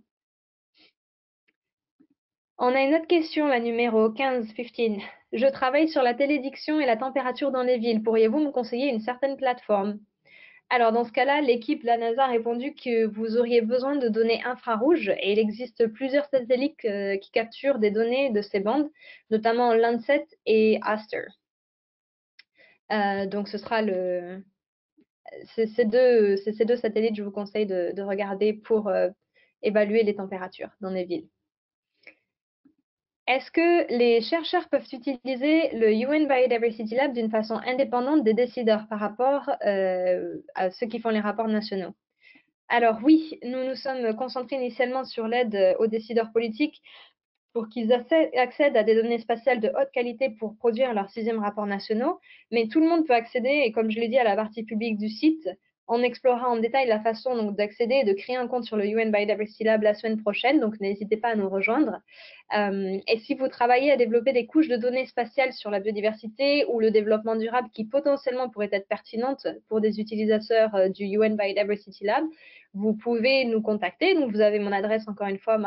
On a une autre question, la numéro quinze, quinze. Je travaille sur la télédiction et la température dans les villes. Pourriez-vous me conseiller une certaine plateforme? Alors dans ce cas-là, l'équipe de la NASA a répondu que vous auriez besoin de données infrarouges et il existe plusieurs satellites euh, qui capturent des données de ces bandes, notamment Landsat et Aster. Euh, donc ce sera le, c'est ces deux, c'est ces deux satellites, je vous conseille de, de regarder pour euh, évaluer les températures dans les villes. Est-ce que les chercheurs peuvent utiliser le U N Biodiversity Lab d'une façon indépendante des décideurs par rapport euh, à ceux qui font les rapports nationaux? Alors oui, nous nous sommes concentrés initialement sur l'aide euh, aux décideurs politiques pour qu'ils accè- accèdent à des données spatiales de haute qualité pour produire leurs sixième rapports nationaux, mais tout le monde peut accéder, et comme je l'ai dit, à la partie publique du site. On explorera en détail la façon donc d'accéder et de créer un compte sur le U N Biodiversity Lab la semaine prochaine, donc n'hésitez pas à nous rejoindre. Euh, et si vous travaillez à développer des couches de données spatiales sur la biodiversité ou le développement durable qui potentiellement pourraient être pertinentes pour des utilisateurs euh, du U N Biodiversity Lab, vous pouvez nous contacter. Donc vous avez mon adresse encore une fois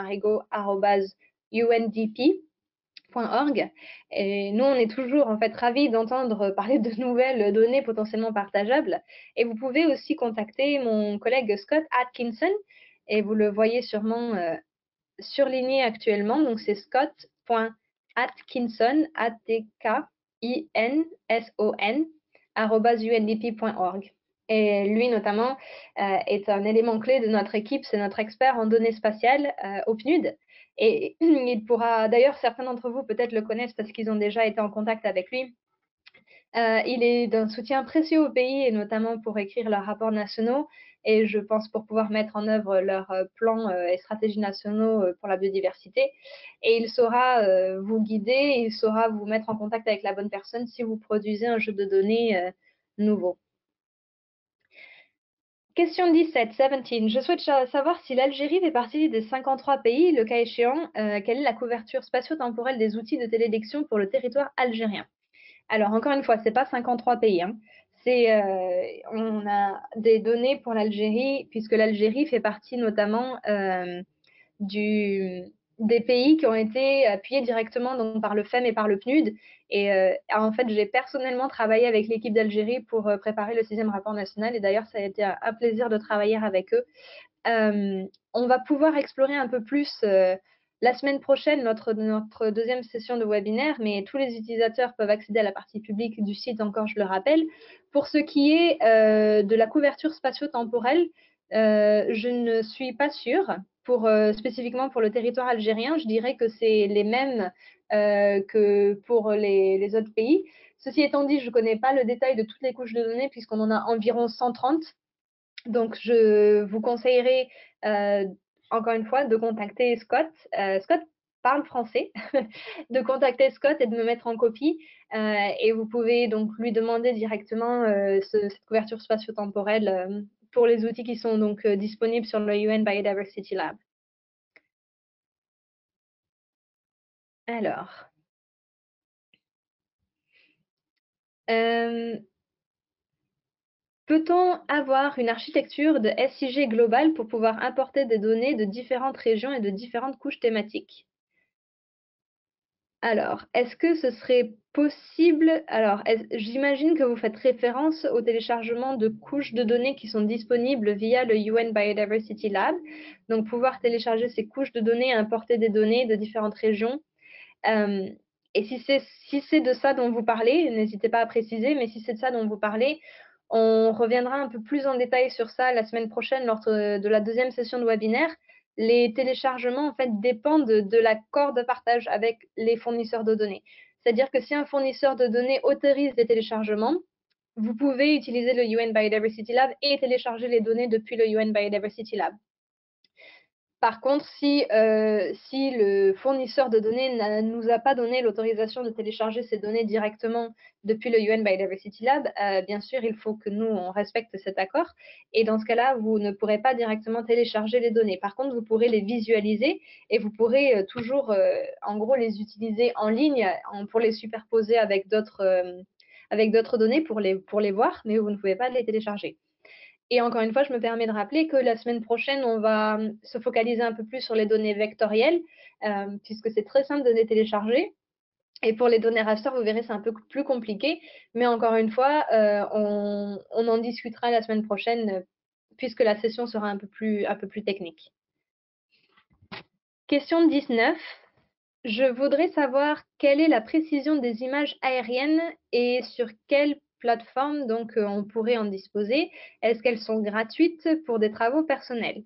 marion.marigot@undp.org. Et nous, on est toujours en fait ravis d'entendre parler de nouvelles données potentiellement partageables. Et vous pouvez aussi contacter mon collègue Scott Atkinson. Et vous le voyez sûrement euh, surligné actuellement. Donc c'est scott.atkinson, A T K I N S O N, arobase u n d p point org. Et lui, notamment, euh, est un élément clé de notre équipe. C'est notre expert en données spatiales euh, au P N U D. Et il pourra, d'ailleurs, certains d'entre vous peut-être le connaissent parce qu'ils ont déjà été en contact avec lui. Euh, il est d'un soutien précieux au pays et notamment pour écrire leurs rapports nationaux et je pense pour pouvoir mettre en œuvre leurs euh, plans euh, et stratégies nationaux euh, pour la biodiversité. Et il saura euh, vous guider, il saura vous mettre en contact avec la bonne personne si vous produisez un jeu de données euh, nouveau. Question dix-sept, dix-sept. Je souhaite savoir si l'Algérie fait partie des cinquante-trois pays, le cas échéant, euh, quelle est la couverture spatio-temporelle des outils de télédiction pour le territoire algérien? Alors encore une fois, c'est pas cinquante-trois pays, hein. C'est, euh, on a des données pour l'Algérie, puisque l'Algérie fait partie notamment euh, du, des pays qui ont été appuyés directement donc, par le F E M et par le P N U D. Et euh, en fait, j'ai personnellement travaillé avec l'équipe d'Algérie pour euh, préparer le sixième rapport national. Et d'ailleurs, ça a été un, un plaisir de travailler avec eux. Euh, on va pouvoir explorer un peu plus euh, la semaine prochaine notre, notre deuxième session de webinaire, mais tous les utilisateurs peuvent accéder à la partie publique du site, encore je le rappelle. Pour ce qui est euh, de la couverture spatio-temporelle, euh, je ne suis pas sûre. Pour, euh, spécifiquement pour le territoire algérien, je dirais que c'est les mêmes euh, que pour les, les autres pays. Ceci étant dit, je ne connais pas le détail de toutes les couches de données puisqu'on en a environ cent trente. Donc, je vous conseillerais, euh, encore une fois, de contacter Scott. Euh, Scott parle français, de contacter Scott et de me mettre en copie. Euh, et vous pouvez donc lui demander directement euh, ce- cette couverture spatio-temporelle euh, pour les outils qui sont donc euh, disponibles sur le U N Biodiversity Lab. Alors, euh, Peut-on avoir une architecture de S I G globale pour pouvoir importer des données de différentes régions et de différentes couches thématiques? Alors, est-ce que ce serait possible alors, est j'imagine que vous faites référence au téléchargement de couches de données qui sont disponibles via le U N Biodiversity Lab. Donc pouvoir télécharger ces couches de données et importer des données de différentes régions. Hem et si c'est si c'est de ça dont vous parlez, n'hésitez pas à préciser, mais si c'est de ça dont vous parlez, on reviendra un peu plus en détail sur ça la semaine prochaine lors de de la deuxième session de webinaire. Les téléchargements, en fait, dépendent de de l'accord de partage avec les fournisseurs de données. C'est-à-dire que si un fournisseur de données autorise des téléchargements, vous pouvez utiliser le U N Biodiversity Lab et télécharger les données depuis le U N Biodiversity Lab. Par contre, si, heu, si le fournisseur de données ne nous a pas donné l'autorisation de télécharger ces données directement depuis le U N Biodiversity Lab, heu, bien sûr, il faut que nous, on respecte cet accord et dans ce cas-là, vous ne pourrez pas directement télécharger les données. Par contre, vous pourrez les visualiser et vous pourrez, heu, toujours, heu, en gros, les utiliser en ligne, en pour les superposer avec d'autres, hem, avec d'autres données pour les pour les voir, mais vous ne pouvez pas les télécharger. Et encore une fois, je me permets de rappeler que la semaine prochaine, on va, mmh, se focaliser un peu plus sur les données vectorielles, hem, puisque c'est très simple de les télécharger et pour les données raster, vous verrez, c'est un peu c plus compliqué, mais encore une fois, heu, on on en discutera la semaine prochaine, heu, puisque la session sera un peu plus un peu plus technique. Question dix-neuf. Je voudrais savoir quelle est la précision des images aériennes et sur quelle plateforme donc, heu, on pourrait en disposer? Est-ce qu'elles sont gratuites pour des travaux personnels?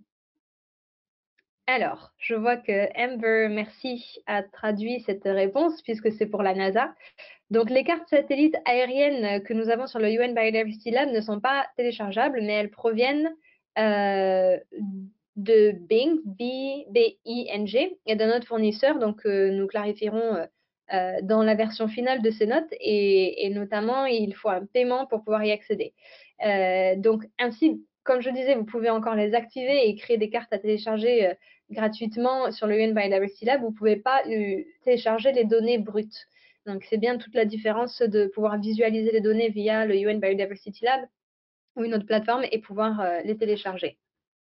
Alors, je vois que Amber, merci, a traduit cette réponse puisque c'est pour la NASA. Donc, les cartes satellites aériennes que nous avons sur le U N Biodiversity Lab ne sont pas téléchargeables, mais elles proviennent euh, de Bing, B, B I N G, et d'un autre fournisseur. Donc, euh, nous clarifierons euh, euh, dans la version finale de ces notes et, et notamment, il faut un paiement pour pouvoir y accéder. Euh, donc, ainsi, comme je disais, vous pouvez encore les activer et créer des cartes à télécharger euh, gratuitement sur le U N Biodiversity Lab. Vous ne pouvez pas euh, télécharger les données brutes. Donc, c'est bien toute la différence de pouvoir visualiser les données via le U N Biodiversity Lab ou une autre plateforme et pouvoir euh, les télécharger.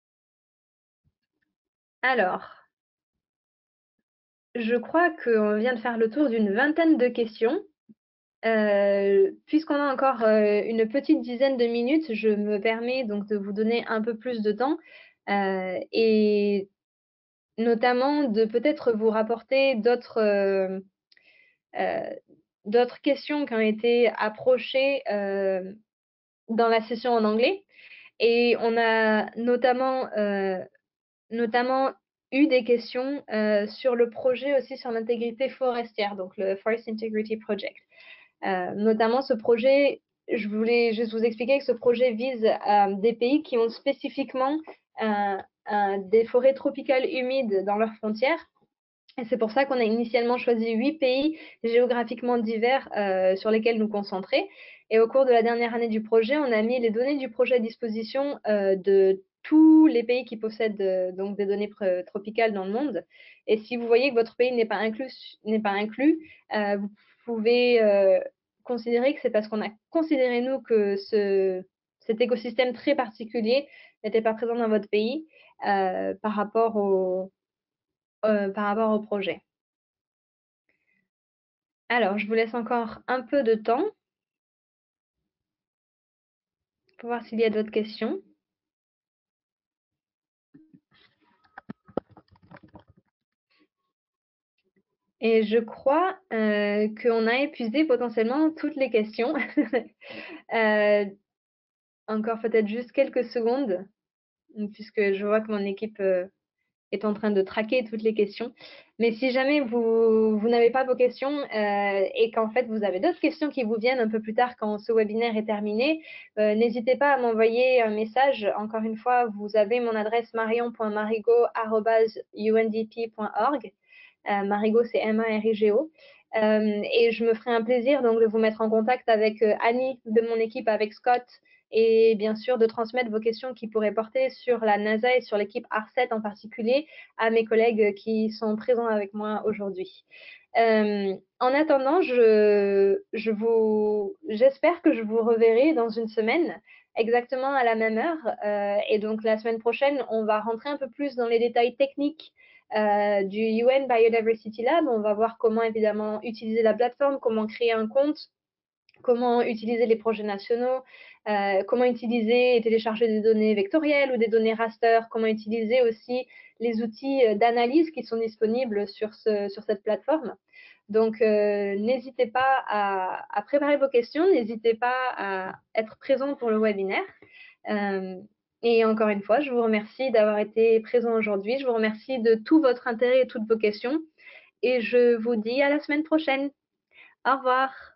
Alors, je crois qu'on vient de faire le tour d'une vingtaine de questions. Euh, puisqu'on a encore euh, une petite dizaine de minutes, je me permets donc de vous donner un peu plus de temps euh, et notamment de peut-être vous rapporter d'autres euh, euh, d'autres questions qui ont été approchées euh, dans la session en anglais. Et on a notamment, heu, notamment eu des questions, heu, sur le projet aussi sur l'intégrité forestière, donc le Forest Integrity Project. Heu, notamment ce projet, je voulais juste vous expliquer que ce projet vise, heu, des pays qui ont spécifiquement, heu, heu, des forêts tropicales humides dans leurs frontières et c'est pour ça qu'on a initialement choisi huit pays géographiquement divers, heu, sur lesquels nous concentrer et au cours de la dernière année du projet, on a mis les données du projet à disposition, heu, de tous les pays qui possèdent, heu, donc des données pre tropicales dans le monde et si vous voyez que votre pays n'est pas inclus n'est pas inclus, heu, vous pouvez, heu, considérer que c'est parce qu'on a considéré nous que ce cet écosystème très particulier n'était pas présent dans votre pays, heu, par rapport au Heu, par rapport au projet. Alors, je vous laisse encore un peu de temps pour voir s'il y a d'autres questions et je crois, heu, qu'on a épuisé potentiellement toutes les questions. Heu, encore peut-être juste quelques secondes, puisque je vois que mon équipe, heu est en train de traquer toutes les questions. Mais si jamais vous, vous n'avez pas vos questions euh, et qu'en fait vous avez d'autres questions qui vous viennent un peu plus tard quand ce webinaire est terminé, euh, n'hésitez pas à m'envoyer un message. Encore une fois, vous avez mon adresse marion point marigot arobase u n d p point org. Euh, Marigot, c'est M A R I G O. Euh, et je me ferai un plaisir donc de vous mettre en contact avec euh, Annie de mon équipe, avec Scott, et bien sûr de transmettre vos questions qui pourraient porter sur la NASA et sur l'équipe ARCET en particulier à mes collègues qui sont présents avec moi aujourd'hui. Euh, en attendant, je, je vous, j'espère que je vous reverrai dans une semaine exactement à la même heure. Euh, et donc la semaine prochaine, on va rentrer un peu plus dans les détails techniques euh, du U N Biodiversity Lab. On va voir comment évidemment utiliser la plateforme, comment créer un compte, comment utiliser les projets nationaux, euh, comment utiliser et télécharger des données vectorielles ou des données raster, comment utiliser aussi les outils d'analyse qui sont disponibles sur, ce, sur cette plateforme. Donc, euh, n'hésitez pas à, à, préparer vos questions, n'hésitez pas à être présent pour le webinaire. Euh, et encore une fois, je vous remercie d'avoir été présent aujourd'hui. Je vous remercie de tout votre intérêt et toutes vos questions. Et je vous dis à la semaine prochaine. Au revoir.